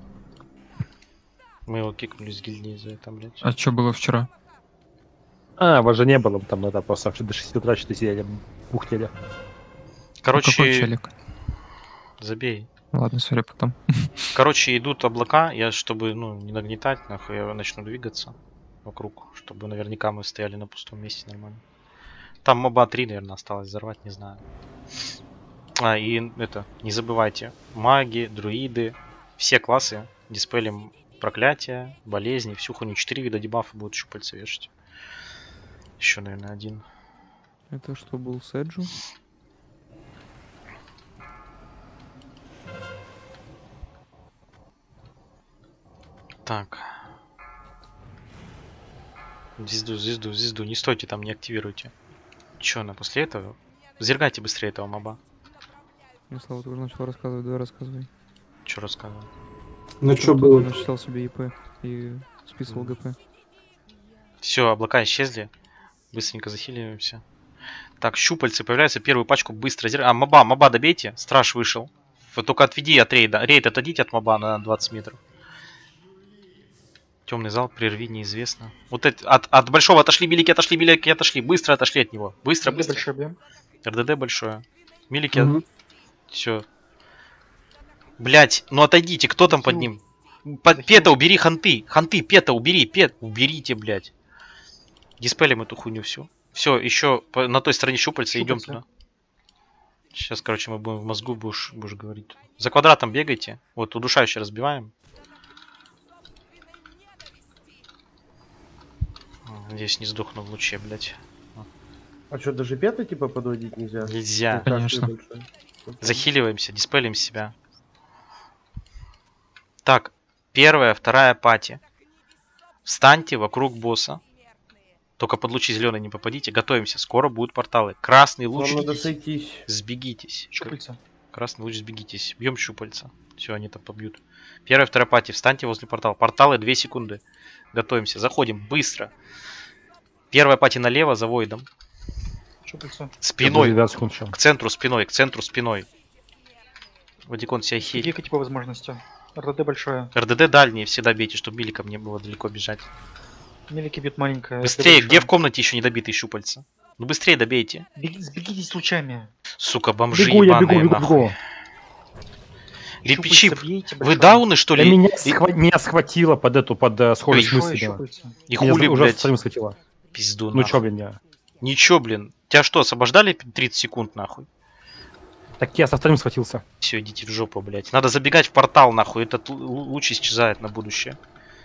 Мы его кикнули с гильдии за это, блядь. А что было вчера? А, вас же не было, там это просто до 6 утра что-то сидели, бухтели. Короче... Какой челик? Забей. Ладно, сори, потом. Короче, идут облака, я, чтобы, ну, не нагнетать, нахуй, я начну двигаться вокруг, чтобы наверняка мы стояли на пустом месте нормально. Там моба 3, наверное, осталось взорвать, не знаю. А, и это, не забывайте, маги, друиды, все классы, диспелим проклятия, болезни, всю хуйню. 4 вида дебафа будут щупальца вешать. Еще, наверное, один. Это что был Седжу? Так. Звезду. Не стойте там, не активируйте. Че она после этого? Зергайте быстрее этого моба. Ну, Слава, ты уже начал рассказывать, давай рассказывай. Че рассказывал? Ну что было? Я начитал себе ИП и списывал ГП. Все, облака исчезли. Быстренько захиливаемся. Так, щупальцы появляются. Первую пачку быстро зеркать. А, моба добейте. Страж вышел. Вы только отведи от рейда. Рейд отойдите от моба на 20 метров. Темный зал, прерви, неизвестно. Вот это, от большого отошли, милики отошли. Быстро отошли от него. Быстро. РДД большое. Милики. Все. Блять, ну отойдите, кто там под ним? Пета, убери ханты. Пета, убери. Уберите, блять. Диспелим эту хуйню всю. Все, еще на той стороне щупальца, идем туда. Сейчас, короче, мы будем в мозгу будешь говорить. За квадратом бегайте. Вот удушающий разбиваем. Надеюсь, не сдохну в луче, блядь. А что, даже петы типа подводить нельзя? Нельзя. Конечно. Захиливаемся, диспелим себя. Так, первая, вторая пати. Встаньте вокруг босса. Только под лучи зеленый не попадите. Готовимся. Скоро будут порталы. Красный луч. Вам надо сойтись. Сбегитесь. Щупальца. Красный луч, сбегитесь. Бьем щупальца. Все, они там побьют. Первая, вторая пати. Встаньте возле портала. Порталы 2 секунды. Готовимся. Заходим быстро. Первая пати налево за войдом. Щупальца. Спиной. 12 секунд еще. К центру спиной. К центру спиной. Вадикон себя хилит. Бегайте по возможности. РДД большое. РДД дальние всегда бейте, чтобы миликом не было далеко бежать. Мелики бьют маленькое. Быстрее, где в комнате еще не добитые щупальца? Ну быстрее добейте. Сбегитесь лучами. Сука, бомжи Бегу, я ебаные, бегу, нахуй. бегу. Репичип, Бейте вы большое. дауны что Да ли? меня схватило под эту, под скорость Ой, мысли. Щупальца. И Меня хули, уже блядь? стрим схватило. Пизду, Ну нахуй. чё, блин, я? Ничего, блин. Тебя что, освобождали 30 секунд, нахуй? Так я со вторым схватился. Все, идите в жопу, блядь. Надо забегать в портал, нахуй. Этот луч исчезает на будущее.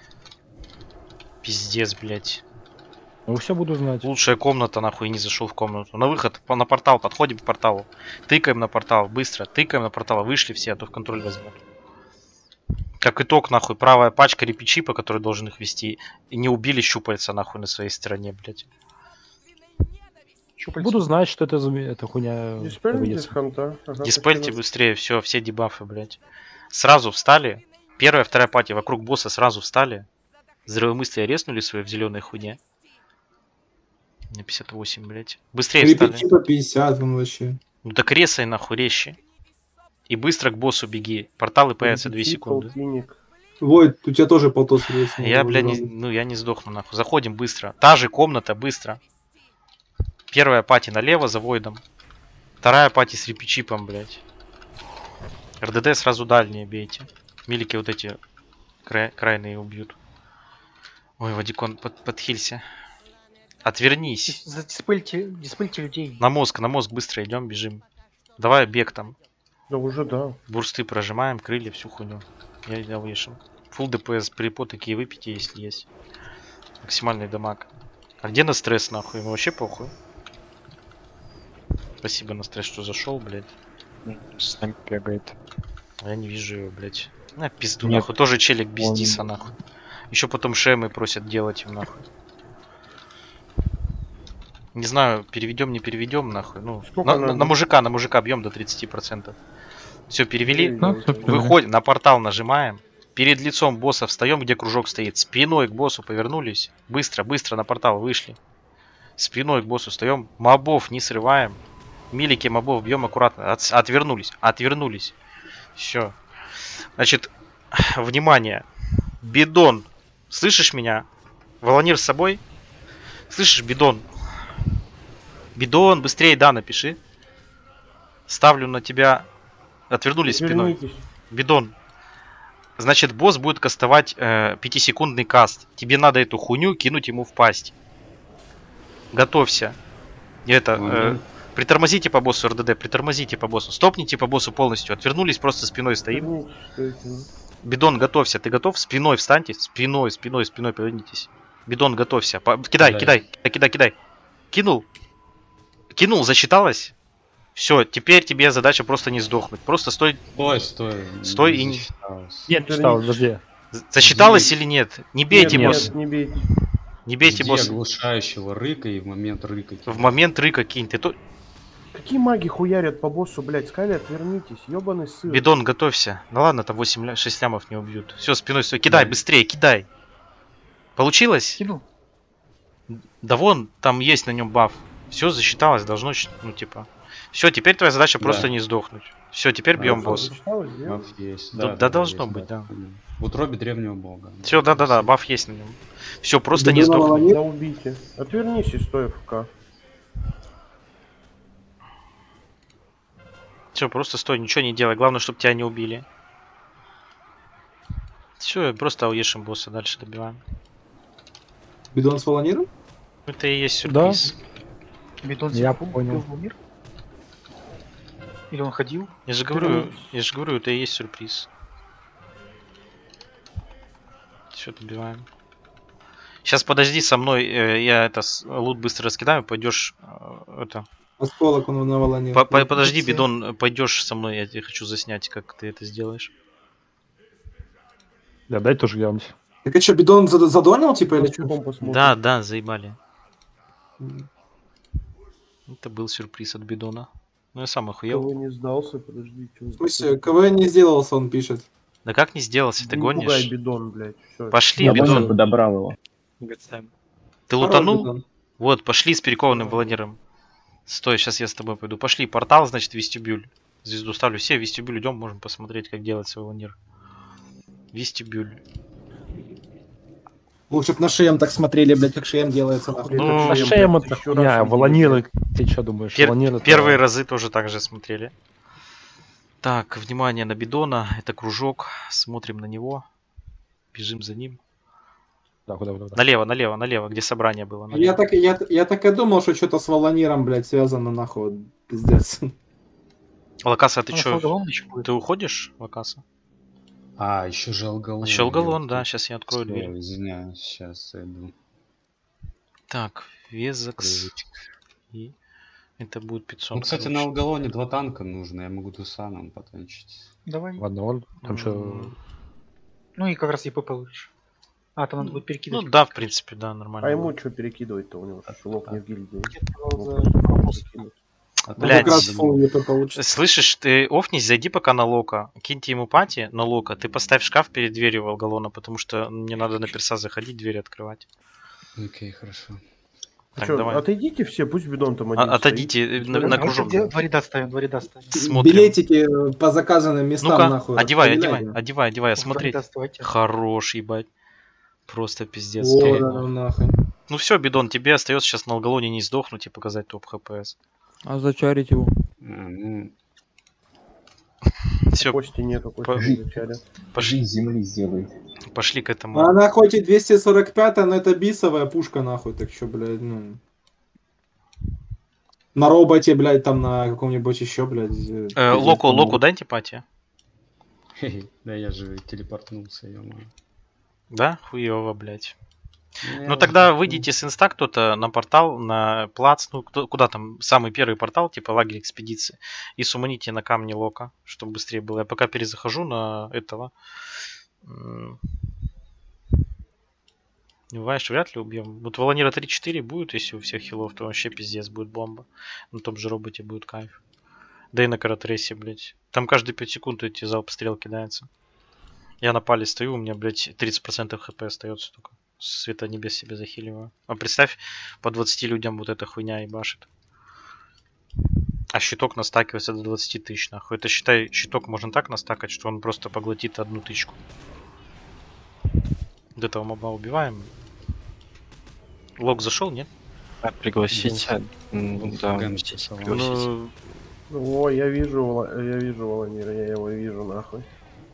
Пиздец, блядь. Ну все буду знать. Лучшая комната, нахуй, не зашел в комнату. На выход, на портал, подходим к порталу. Тыкаем на портал, быстро. Тыкаем на портал. Вышли все, а то в контроль возьмут. Как итог, нахуй, правая пачка репичипа, который должен их вести. И не убили щупальца, нахуй, на своей стороне, блядь. Щупальца. Буду знать, что это хуйня. Диспельните с ханта. Ага, Диспельте спасибо. быстрее, все дебафы, блядь. Сразу встали. Первая, вторая пати вокруг босса сразу встали. Взрывомыслия резнули свои в зеленой хуйне. На 58, блядь. Быстрее встали. Репетипа 50 он вообще. Ну так резай нахуй резче. И быстро к боссу беги. Порталы появятся 2 Репетип, секунды. полтинник. Войд, у тебя тоже полтос есть. Я, бля, я не сдохну нахуй. Заходим быстро. Та же комната, быстро. Первая пати налево за войдом. Вторая пати с репичипом, блядь. РДД сразу дальние бейте. Милики вот эти крайные убьют. Ой, Вадикон, подхилься. Отвернись. Диспельте людей. На мозг быстро идем, бежим. Давай бег там. Да уже да. Бурсты прожимаем, крылья, всю хуйню. Я вышел. Фулл ДПС, припо такие выпейте, если есть. Максимальный дамаг. А где на стресс, нахуй? Ему вообще похуй. Спасибо на стресс, что зашел, блядь. С нами бегает. Я не вижу его, блядь. На пизду, Нет. нахуй. Тоже челик без Он- диса, нахуй. Еще потом шемы просят делать им, нахуй. Не знаю, переведем, не переведем, нахуй. Ну, Сколько надо? на мужика бьем до 30%. Все, перевели. Ну, всё, перевели. Выходим, на портал нажимаем. Перед лицом босса встаем, где кружок стоит. Спиной к боссу повернулись. Быстро, быстро на портал вышли. Спиной к боссу встаем. Мобов не срываем. Милики мобов бьем аккуратно. Отвернулись. Все. Значит, внимание. Бидон. Слышишь меня? Волонир с собой? Слышишь, бидон? Бидон, быстрее, да, напиши. Ставлю на тебя. Отвернулись спиной. Вернитесь. Бидон. Значит, босс будет кастовать 5-секундный каст. Тебе надо эту хуйню кинуть ему в пасть. Готовься. Притормозите по боссу РДД, притормозите по боссу. Стопните по боссу полностью. Отвернулись, просто спиной стоим. Вернитесь, стойте. Бидон, готовься. Ты готов? Спиной встаньте. Спиной повернитесь. Бидон, готовься. Кидай. Кинул, засчиталось? Все, теперь тебе задача просто не сдохнуть. Просто стой. Стой и не... засчиталось. Нет, читал, подожди. Засчиталось или нет? Не бейте Нет, босса. нет, не бейте. Не бейте Жди босса. оглушающего рыка и в момент рыка. В момент рыка кинь. Ты то... Какие маги хуярят по боссу, блядь? Скали, отвернитесь, ёбаный сыр. Бидон, готовься. Ну ладно, там 6 лямов не убьют. Все, спиной стой. Кидай, быстрее, кидай. Получилось? Кинул. Да вон, там есть на нем баф. Все засчиталось, должно, ну типа. Все, теперь твоя задача просто не сдохнуть. Все, теперь бьем босса. Засчиталось, да? Баф есть. Да, должно быть, да. В утробе древнего бога. Все, да, баф есть на нем. Все, просто не Бидона сдохнуть. Волонир? Да убейте. Отвернись и стой ФК. Все, просто стой, ничего не делай. Главное, чтобы тебя не убили. Все, просто уешим босса, дальше добиваем. Бидон с Волониром? Это и есть Да. сюрприз. Бидон Я себе понял. был мир. Или он ходил? Я же говорю, это и есть сюрприз. Все, добиваем. Сейчас подожди со мной, я лут быстро раскидаю, пойдешь это. Осколок он на волоне. Подожди, бидон, пойдешь со мной, я тебе хочу заснять, как ты это сделаешь. Да, дай тоже глянуть. Так а что, бидон задонил, типа, или что? Да, заебали. Это был сюрприз от бидона. Ну я сам охуел. КВ не сдался, подожди. В смысле, КВ не сделался, он пишет. Да как не сделался, ты Не гонишь? пугай бидон, блядь. Всё. Пошли, Я бидон. подобрал его. Ты лутанул? Вот, пошли с перекованным волонером. Стой, сейчас я с тобой пойду. Пошли, портал, значит, вестибюль. Звезду ставлю. Все, вестибюль идем, можем посмотреть, как делать свой волонер. Вестибюль. Лучше б на шеем так смотрели, блядь, как шеем делается, нахуй. Ну, На шеем это хуйня, волониры, ты что думаешь? Волониры Первые разы тоже так же смотрели. Так, внимание на бидона. Это кружок. Смотрим на него. Бежим за ним. Да, куда? Налево, где собрание было. Я так и думал, что что-то с волониром, блядь, связано, нахуй. Пиздец. Локаса, ты что? Ты уходишь, Локаса? А, еще же алгалон. Еще алгалон, да, сейчас я открою Всё, дверь. Извиняюсь, сейчас иду. Так, Везекс. И это будет 500. Ну, кстати, на алгалоне 2 танка нужно, я могу Дусаном потанчить. Давай. Ладно, там что... Ну и как раз ЕП получишь. А, там надо будет перекидывать. Ну да, в принципе, да, нормально. А ему что перекидывать-то? У него шелок не в гильдии. Блядь, как раз фул ЕП получится. слышишь, ты офнись, зайди пока на Лока. Киньте ему пати на Лока. Ты поставь шкаф перед дверью алгалона, потому что мне надо на перса заходить, двери открывать. Окей, хорошо. Так, Чё, давай. отойдите все, пусть бидон там один Отойдите на кружок. Два ряда ставим. Смотрим. Билетики по заказанным местам, Ну-ка, нахуй. одевай, смотри. Хорош, ебать. Просто пиздец. Нахуй. Ну все, бидон, тебе остается сейчас на алгалоне не сдохнуть и показать топ хпс. А зачарить его? Все. Кости нету, кости зачали. Пошли земли сделай. Пошли к этому. Она хоть и 245, но это бисовая пушка, нахуй, так что, блядь, ну... На роботе, блядь, там на каком-нибудь еще, блядь... Локу дайте пати. Да я же телепортнулся, ё-моё. Да? Хуёво, блядь. Ну тогда выйдите с инста кто-то на портал, на плац, ну куда там, самый первый портал, типа лагерь экспедиции, и суманите на камни Лока, чтобы быстрее было. Я пока перезахожу на этого. Не бываешь, вряд ли убьем. Вот волонира 3-4 будет, если у всех хилов, то вообще пиздец будет бомба. На том же роботе будет кайф. Да и на каратресе, блядь. Там каждые 5 секунд эти залп стрел кидаются. Я на пале стою, у меня, блядь, 30% хп остается только. Света небес себе захиливаю. А представь, по 20 людям вот эта хуйня ебашит. А щиток настакивается до 20 тысяч, нахуй. Это, считай, щиток можно так настакать, что он просто поглотит 1 тычку. Вот этого моба убиваем. Лок зашел, нет? Пригласить. Да, ну... О, я вижу волонира, я его вижу, нахуй.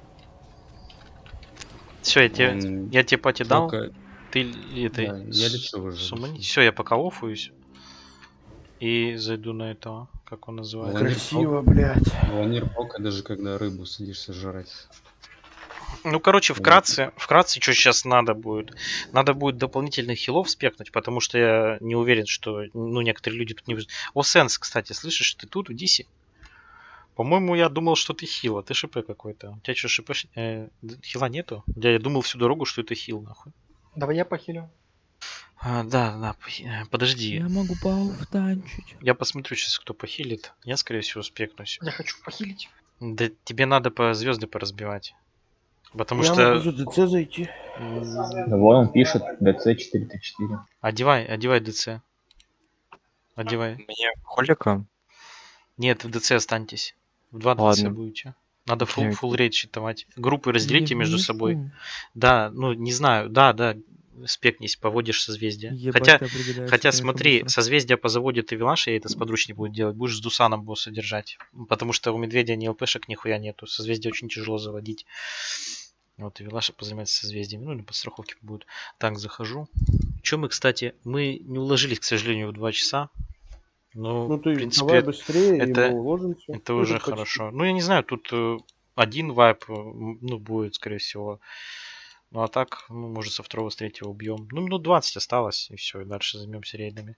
Все, я тебе пати дал. Ты это... Да, я лечу уже. Все, я пока офуюсь. И зайду на этого, как он называется. Красиво, блядь. Волонир пока даже когда рыбу садишься жрать. Ну, короче, вкратце, что сейчас надо будет? Надо будет дополнительных хилов спекнуть, потому что я не уверен, что, ну, некоторые люди тут не... О, Сенс, кстати, слышишь, ты тут, в Дисе? По-моему, я думал, что ты хил, а ты ШП какой-то. У тебя что, ШП... хила нету? Я думал всю дорогу, что это хил, нахуй. Давай я похилю. Да, подожди. Я могу поуфтанчить. Я посмотрю сейчас, кто похилит. Я, скорее всего, спекнусь. Я хочу похилить. Да тебе надо по звезды поразбивать. Потому я что... могу за ДЦ зайти. Вот он пишет, ДЦ 4Т4. Одевай ДЦ. Одевай. Мне холика? Нет, в ДЦ останьтесь. В 2 ДЦ будете. Надо фулл рейд считывать. Группы разделите между собой. Да, ну не знаю. Да, спекнись, поводишь созвездие. Хотя смотри, созвездие позаводит и Вилаша, я это сподручнее будет делать. Будешь с Дусаном босса держать. Потому что у медведя ни ЛПшек нихуя нету. Созвездие очень тяжело заводить. Вот и Вилаша позанимается созвездиями. Ну или подстраховки будут. Так, захожу. Чем мы, кстати, мы не уложились, к сожалению, в 2 часа. Ну, Ну в ты принципе, давай быстрее, и это, мы уложимся. это Ну, уже тут почти. хорошо. Ну, я не знаю, тут один вайп, ну, будет, скорее всего. Ну, а так, ну, может, со второго, с третьего убьем. Ну, минут 20 осталось, и все, и дальше займемся рейдами.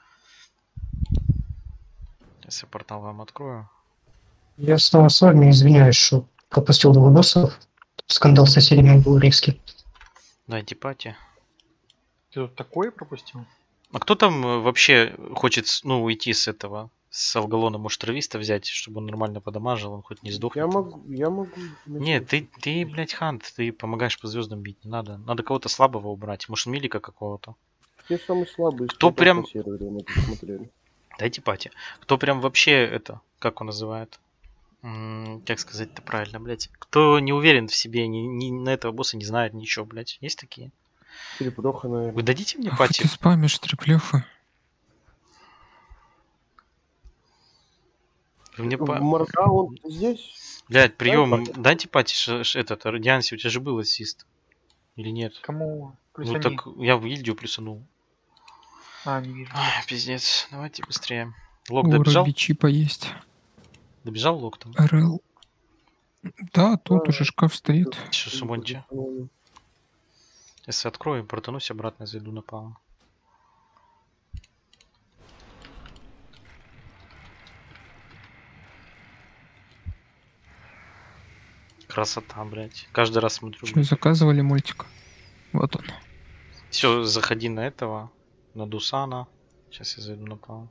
Сейчас я портал вам открою. Я снова с вами извиняюсь, что пропустил два боссов. Скандал с соседями был резкий. Дайте пати. Ты тут такое пропустил? А кто там вообще хочет, ну, уйти с этого? С Алгалона, может, трависта взять, чтобы он нормально подамажил, он хоть не сдохнет. Я могу. Нет, ты, блядь, хант, ты помогаешь по звездам бить, не надо. Надо кого-то слабого убрать, может, милика какого-то. Те самые слабые, Кто прям... на сервере мы посмотрели. Дайте пати. Кто прям вообще это, как он называет? Как сказать-то правильно, блядь? Кто не уверен в себе, на этого босса не знает ничего, блядь. Есть такие? Перепроха, наверное. Вы дадите мне Ах, пати? ты спамишь, треплёха. Вы мне Марка, он здесь? Блядь, прием. Дайте пати, этот, Радианси, у тебя же был ассист. Или нет? Кому? Ну так я в гильдию плюсанул. А, не вижу. Ай, пиздец. Давайте быстрее. Лок У добежал? Раби чипа есть. Добежал лок там? РЛ. Да, тут уже шкаф стоит. Что, сумоньте? Если открою, протянусь обратно, зайду на паун. Красота, блядь. Каждый раз смотрю. Что, заказывали мультик? Вот он. Все, заходи на этого, на Дусана. Сейчас я зайду на паун.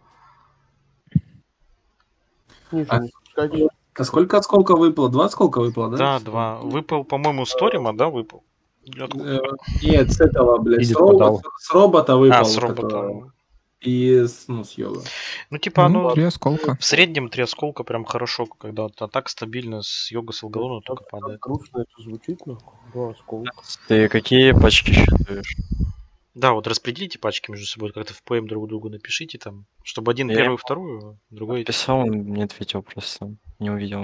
А сколько осколка выпало? 2 осколка выпало, да? Да, 2. Выпал, по-моему, с Торима, да, выпал? Нет, с этого, блядь, с робота выпал. А, с робота. И с йога. Ну, типа, оно 3 осколка. в среднем 3 осколка прям хорошо, когда а так стабильно с йога с алгалона только падает. Грустно это звучит, нахуй. 2 осколка. Ты какие пачки считаешь? Да, вот распределите пачки между собой, как-то в ПМ друг другу напишите там, чтобы один Я первый, вторую, другой... Писал, он не ответил просто. Не увидел.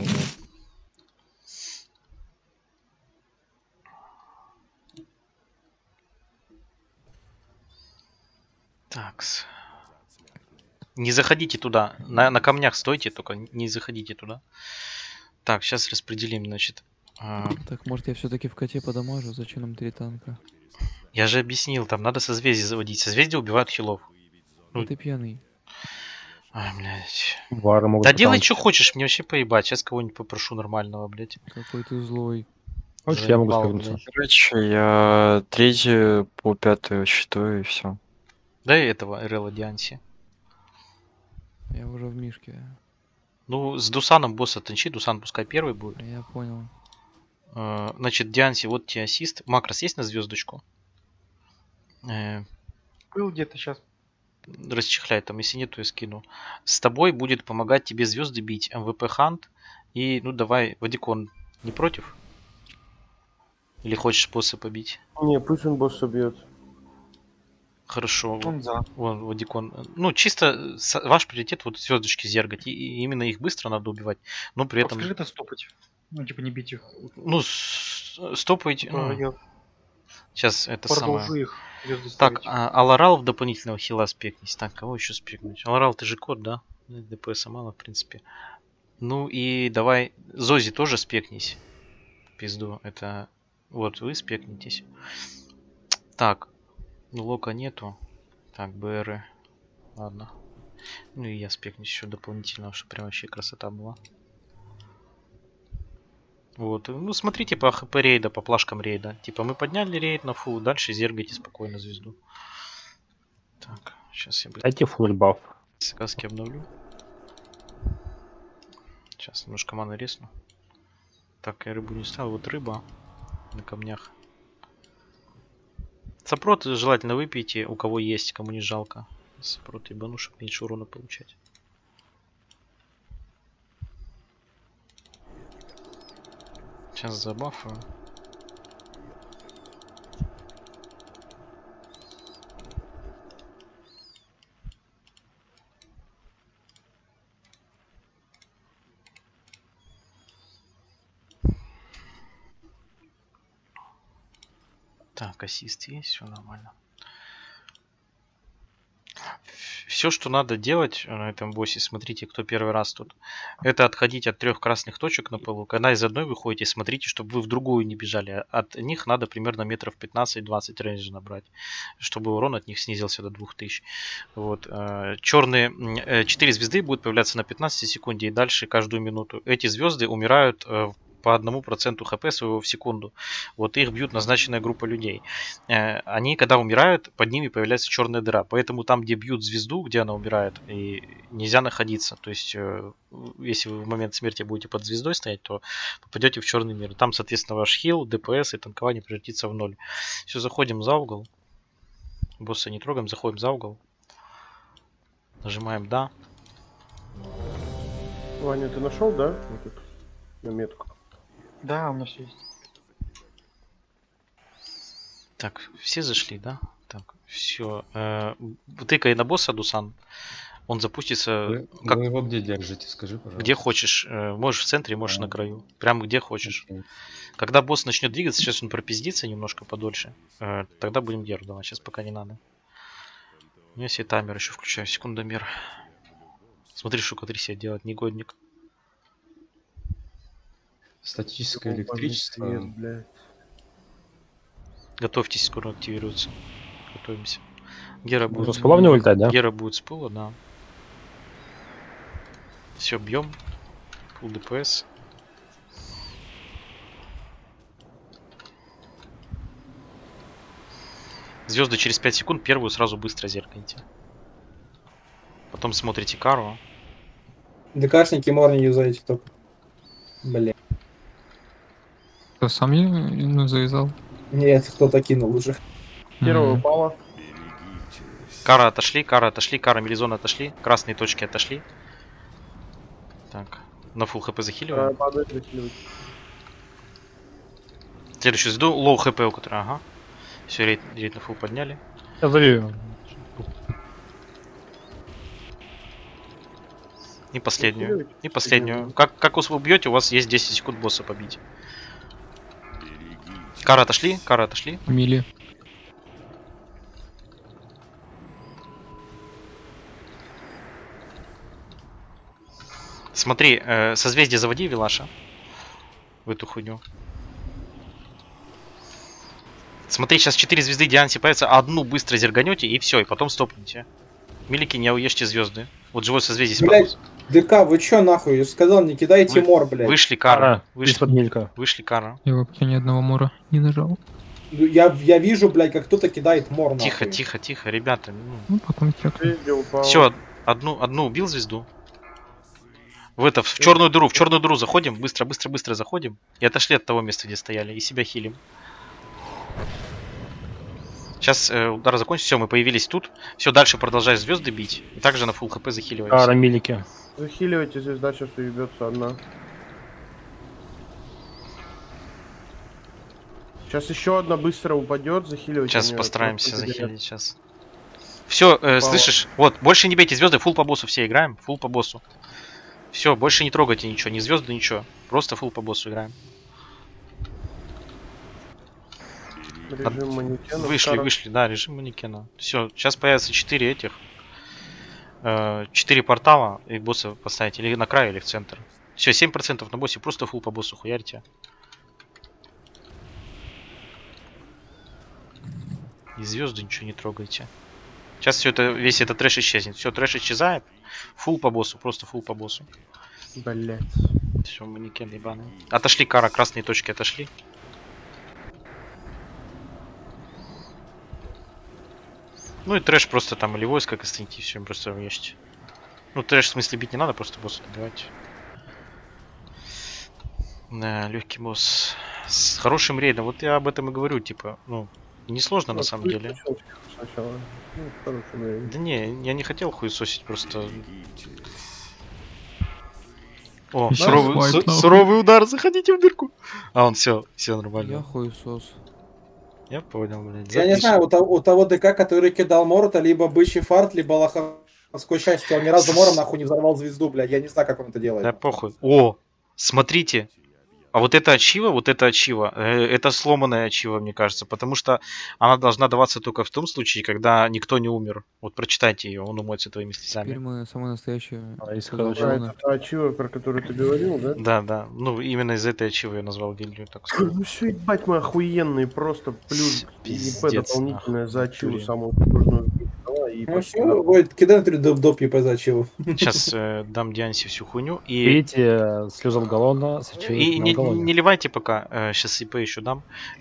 Такс. Не заходите туда. На камнях стойте, только не заходите туда. Так, сейчас распределим, значит. Так, может, я все-таки в коте подамажу? Зачем нам 3 танка? Я же объяснил, там надо созвездие заводить. Созвездия убивают хилов. Ну ты пьяный. Ай, блядь. Вары могут Да делай, потом- что хочешь, мне вообще поебать. Сейчас кого-нибудь попрошу нормального, блядь. Какой ты злой. Хочешь, я могу Заебал, спрыгнуться? блядь. Короче, я 3 по 5 считаю и все. Дай этого Эрела Дианси. Я уже в мишке. Ну, с Дусаном босса танчи, Дусан пускай первый будет. Я понял. Значит, Дианси, вот тебе ассист. Макрос есть на звездочку? Был где-то сейчас. Расчехляй там, если нет, то я скину. С тобой будет помогать тебе звезды бить МВП Хант. И, ну давай, Вадикон не против? Или хочешь босса побить? Не, пусть он босса бьет. Хорошо. Он за. Вон, Вадикон. Ну, чисто ваш приоритет вот звездочки зергать. И именно их быстро надо убивать. Но при этом... Скажи это стопать. Ну, типа не бить их. Ну, стопайте. Я Сейчас это продолжу самое. их звезды Так, ставить. Аларал в дополнительного хила спекнись. Так, кого еще спекнуть? Аларал, ты же кот, да? ДПС мало, в принципе. Ну и давай, Зози тоже спекнись. Пизду, это... Вот, вы спекнитесь. Так, ну лока нету. Так, БРы. Ладно. Ну и я спекнусь еще дополнительно, чтобы прям вообще красота была. Вот, ну смотрите по хп рейда, по плашкам рейда. Типа мы подняли рейд на фул, дальше зергайте спокойно звезду. Так, сейчас я Дайте фулл баф. сказки обновлю. Сейчас немножко маны ресну. Так, я рыбу не ставил, вот рыба на камнях. Сопрот желательно выпейте, у кого есть, кому не жалко. Сопрот ебану, чтобы меньше урона получать. Сейчас забафаю. Так, ассист есть, все нормально. все, что надо делать на этом боссе, смотрите, кто первый раз тут, это отходить от 3 красных точек на полу. Когда из одной выходите, смотрите, чтобы вы в другую не бежали. От них надо примерно метров 15-20 рейнджа набрать, чтобы урон от них снизился до 2000. Вот. Черные 4 звезды будут появляться на 15 секунде и дальше каждую минуту. Эти звезды умирают по 1% хп своего в секунду. Вот их бьют назначенная группа людей. Они, когда умирают, под ними появляется черная дыра. Поэтому там, где бьют звезду, где она умирает, и нельзя находиться. То есть, если вы в момент смерти будете под звездой стоять, то попадете в черный мир. Там, соответственно, ваш хил, ДПС и танкование превратится в 0. Все, заходим за угол. Босса не трогаем, заходим за угол. Нажимаем «Да». Ваня, ты нашел, да? Вот тут, на метку. Да, у меня все есть. Так, все зашли, да? Так, все. Тыкай на босса, Дусан. Он запустится... Вы его где держите, скажи, пожалуйста. Где хочешь. Можешь в центре, можешь на краю. Прямо где хочешь. Когда босс начнет двигаться, сейчас он пропиздится немножко подольше. Тогда будем держать. Давай, сейчас пока не надо. У меня себе таймер еще включаю. Секундомер. Смотри, штука 3 себе делать, негодник. Статическое электричество. Готовьтесь, скоро активируется. Готовимся. Гера будет с пыла в него летать, да? Гера будет с пыла, да. Все, бьем. Пул ДПС. Звезды через 5 секунд, первую сразу быстро зеркаете. Потом смотрите кару. ДКшники морни юзаете только. Бля. Кто сам я завязал? Нет, кто-то кинул уже. Первая упала. Кара отошли, кара Мелизон отошли, красные точки отошли. Так, на фулл хп захиливаем. Следующую звезду, лоу хп у которой, ага. Все, рейд на фулл подняли. Я зови. И последнюю. И последнюю. Как вы убьете, у вас есть 10 секунд босса побить. Кара отошли, Мили. Смотри, созвездие заводи, Вилаша. В эту хуйню. Смотри, сейчас 4 звезды Дианси появится, одну быстро зерганете и все, и потом стопните. Милики, не уешьте звезды. Вот живое созвездие. Блять, ДК, вы чё нахуй? Я же сказал, не кидайте мор, блядь. Вышли кара. Из-под милька. Вышли кара. Я вообще ни одного мора не нажал. Я вижу, блядь, как кто-то кидает мор нахуй. Тихо, ребята. Ну, потом Все, одну убил звезду. В черную дыру заходим, быстро заходим. И отошли от того места, где стояли, и себя хилим. Сейчас удар закончится, все, мы появились тут. Все, дальше продолжай звезды бить. И также на фулл хп захиливаемся. Кара, милики. Захиливайте, звезда сейчас уебется одна. Сейчас еще одна быстро упадет, захиливайте. Сейчас постараемся захилить, сейчас. Все, слышишь? Вот, больше не бейте звезды, фулл по боссу все играем, фулл по боссу. Все, больше не трогайте ничего, ни звезды, ничего. Просто фулл по боссу играем. Режим манекена. Вышли, да, режим манекена. Все, сейчас появится 4 этих. 4 портала, и босса поставить или на край, или в центр. Все, 7% на боссе, просто фулл по боссу хуярьте. И звезды ничего не трогайте. Сейчас все это, весь этот трэш исчезнет. Все, трэш исчезает. Фулл по боссу, просто фулл по боссу. Блять. Все, манекен ебаный. Отошли кара, красные точки отошли. Ну и трэш просто там или войско как останьте, все, просто ешьте. Ну трэш в смысле бить не надо, просто босса добивайте. Да, легкий босс. С хорошим рейдом. Вот я об этом и говорю, типа, ну, несложно на самом деле. Да не, я не хотел хуесосить, просто... О, суровый удар, заходите в дырку. А он все нормально. Я хуесос. Я понял, блядь. Я не знаю, у того ДК, который кидал мор, это либо бычий фарт, либо лоховское счастье. Он ни разу мором нахуй не взорвал звезду, блядь. Я не знаю, как он это делает. Да похуй. О, смотрите. А вот эта ачива, это сломанная ачива, мне кажется, потому что она должна даваться только в том случае, когда никто не умер. Вот прочитайте ее, он умоется твоими Теперь слезами. мы самое настоящее. Это та ачива, про которую ты говорил, да? Да, да. Ну, именно из этой ачивы я назвал гильдию, так сказать. Ну все, ебать, мы охуенные, просто плюс ЕП Пиздец, дополнительное за ачиву натуре. самую сложную. И Ну все, Войт, кидай на 3 доп ЕП за чего. Сейчас дам Диансе всю хуйню. И, Пейте слезу Алгалона, и не ливайте пока. Сейчас ИП еще дам.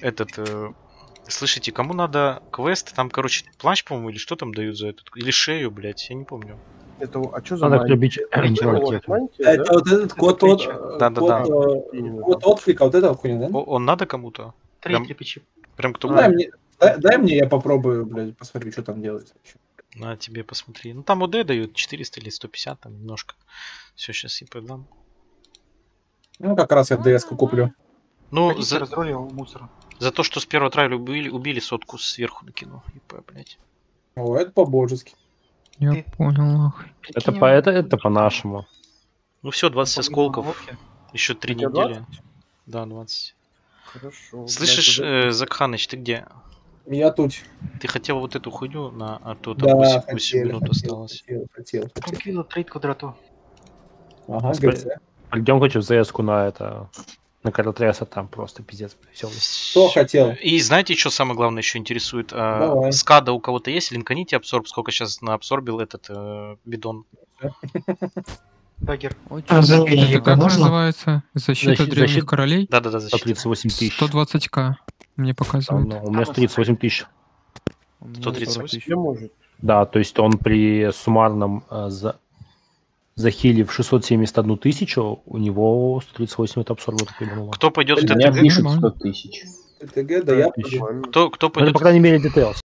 Слышите, кому надо квест? Там, короче, плащ, по-моему, или что там дают за этот? Или шею, блядь, я не помню. Это, а что за Надо мантия? любить Это вот этот код Да-да-да. код отклика, вот это хуйня, да? Он надо кому-то? Прям кто Дай мне, я попробую, блядь, посмотрю, что там делается. На тебе посмотри. Ну там ОД дают 400 или 150, там немножко. Все, сейчас ИП дам. Ну, как раз я ДС-ку куплю. Ну, разролил мусор. за то, что с первого трайла убили, сотку сверху накину. ИП, блядь. О, это по-божески. Я понял, нахуй. Это по-нашему. Ну все, 20 осколков. Еще 3 У тебя недели. 20? Да, 20. Хорошо. Слышишь, блядь, Закханыч, ты где? Я тут. Ты хотел вот эту хуйню на арту, Да, там 8 хотел, минут осталось. хотел. Купила трейд квадрату. Ага, Пойдем, хочу в ЗС-ку на это... На Каратреса там просто пиздец веселый. Кто хотел? И знаете, что самое главное еще интересует? Давай. Скада у кого-то есть? Линканите абсорб, сколько сейчас наабсорбил этот бидон? Дагер. За ней Это ЕП как можно? называется? Защита древних королей? Да-да-да, защита. 138 тысяч. 120к мне показывает. У меня 138 тысяч. 138? Тебе может. Да, то есть он при суммарном захилив 671 тысячу, у него 138 это абсорб. Кто пойдет в У меня ТТГ? пишут 100 тысяч. ТТГ, да я Кто Это, пойдет? по крайней мере, Details.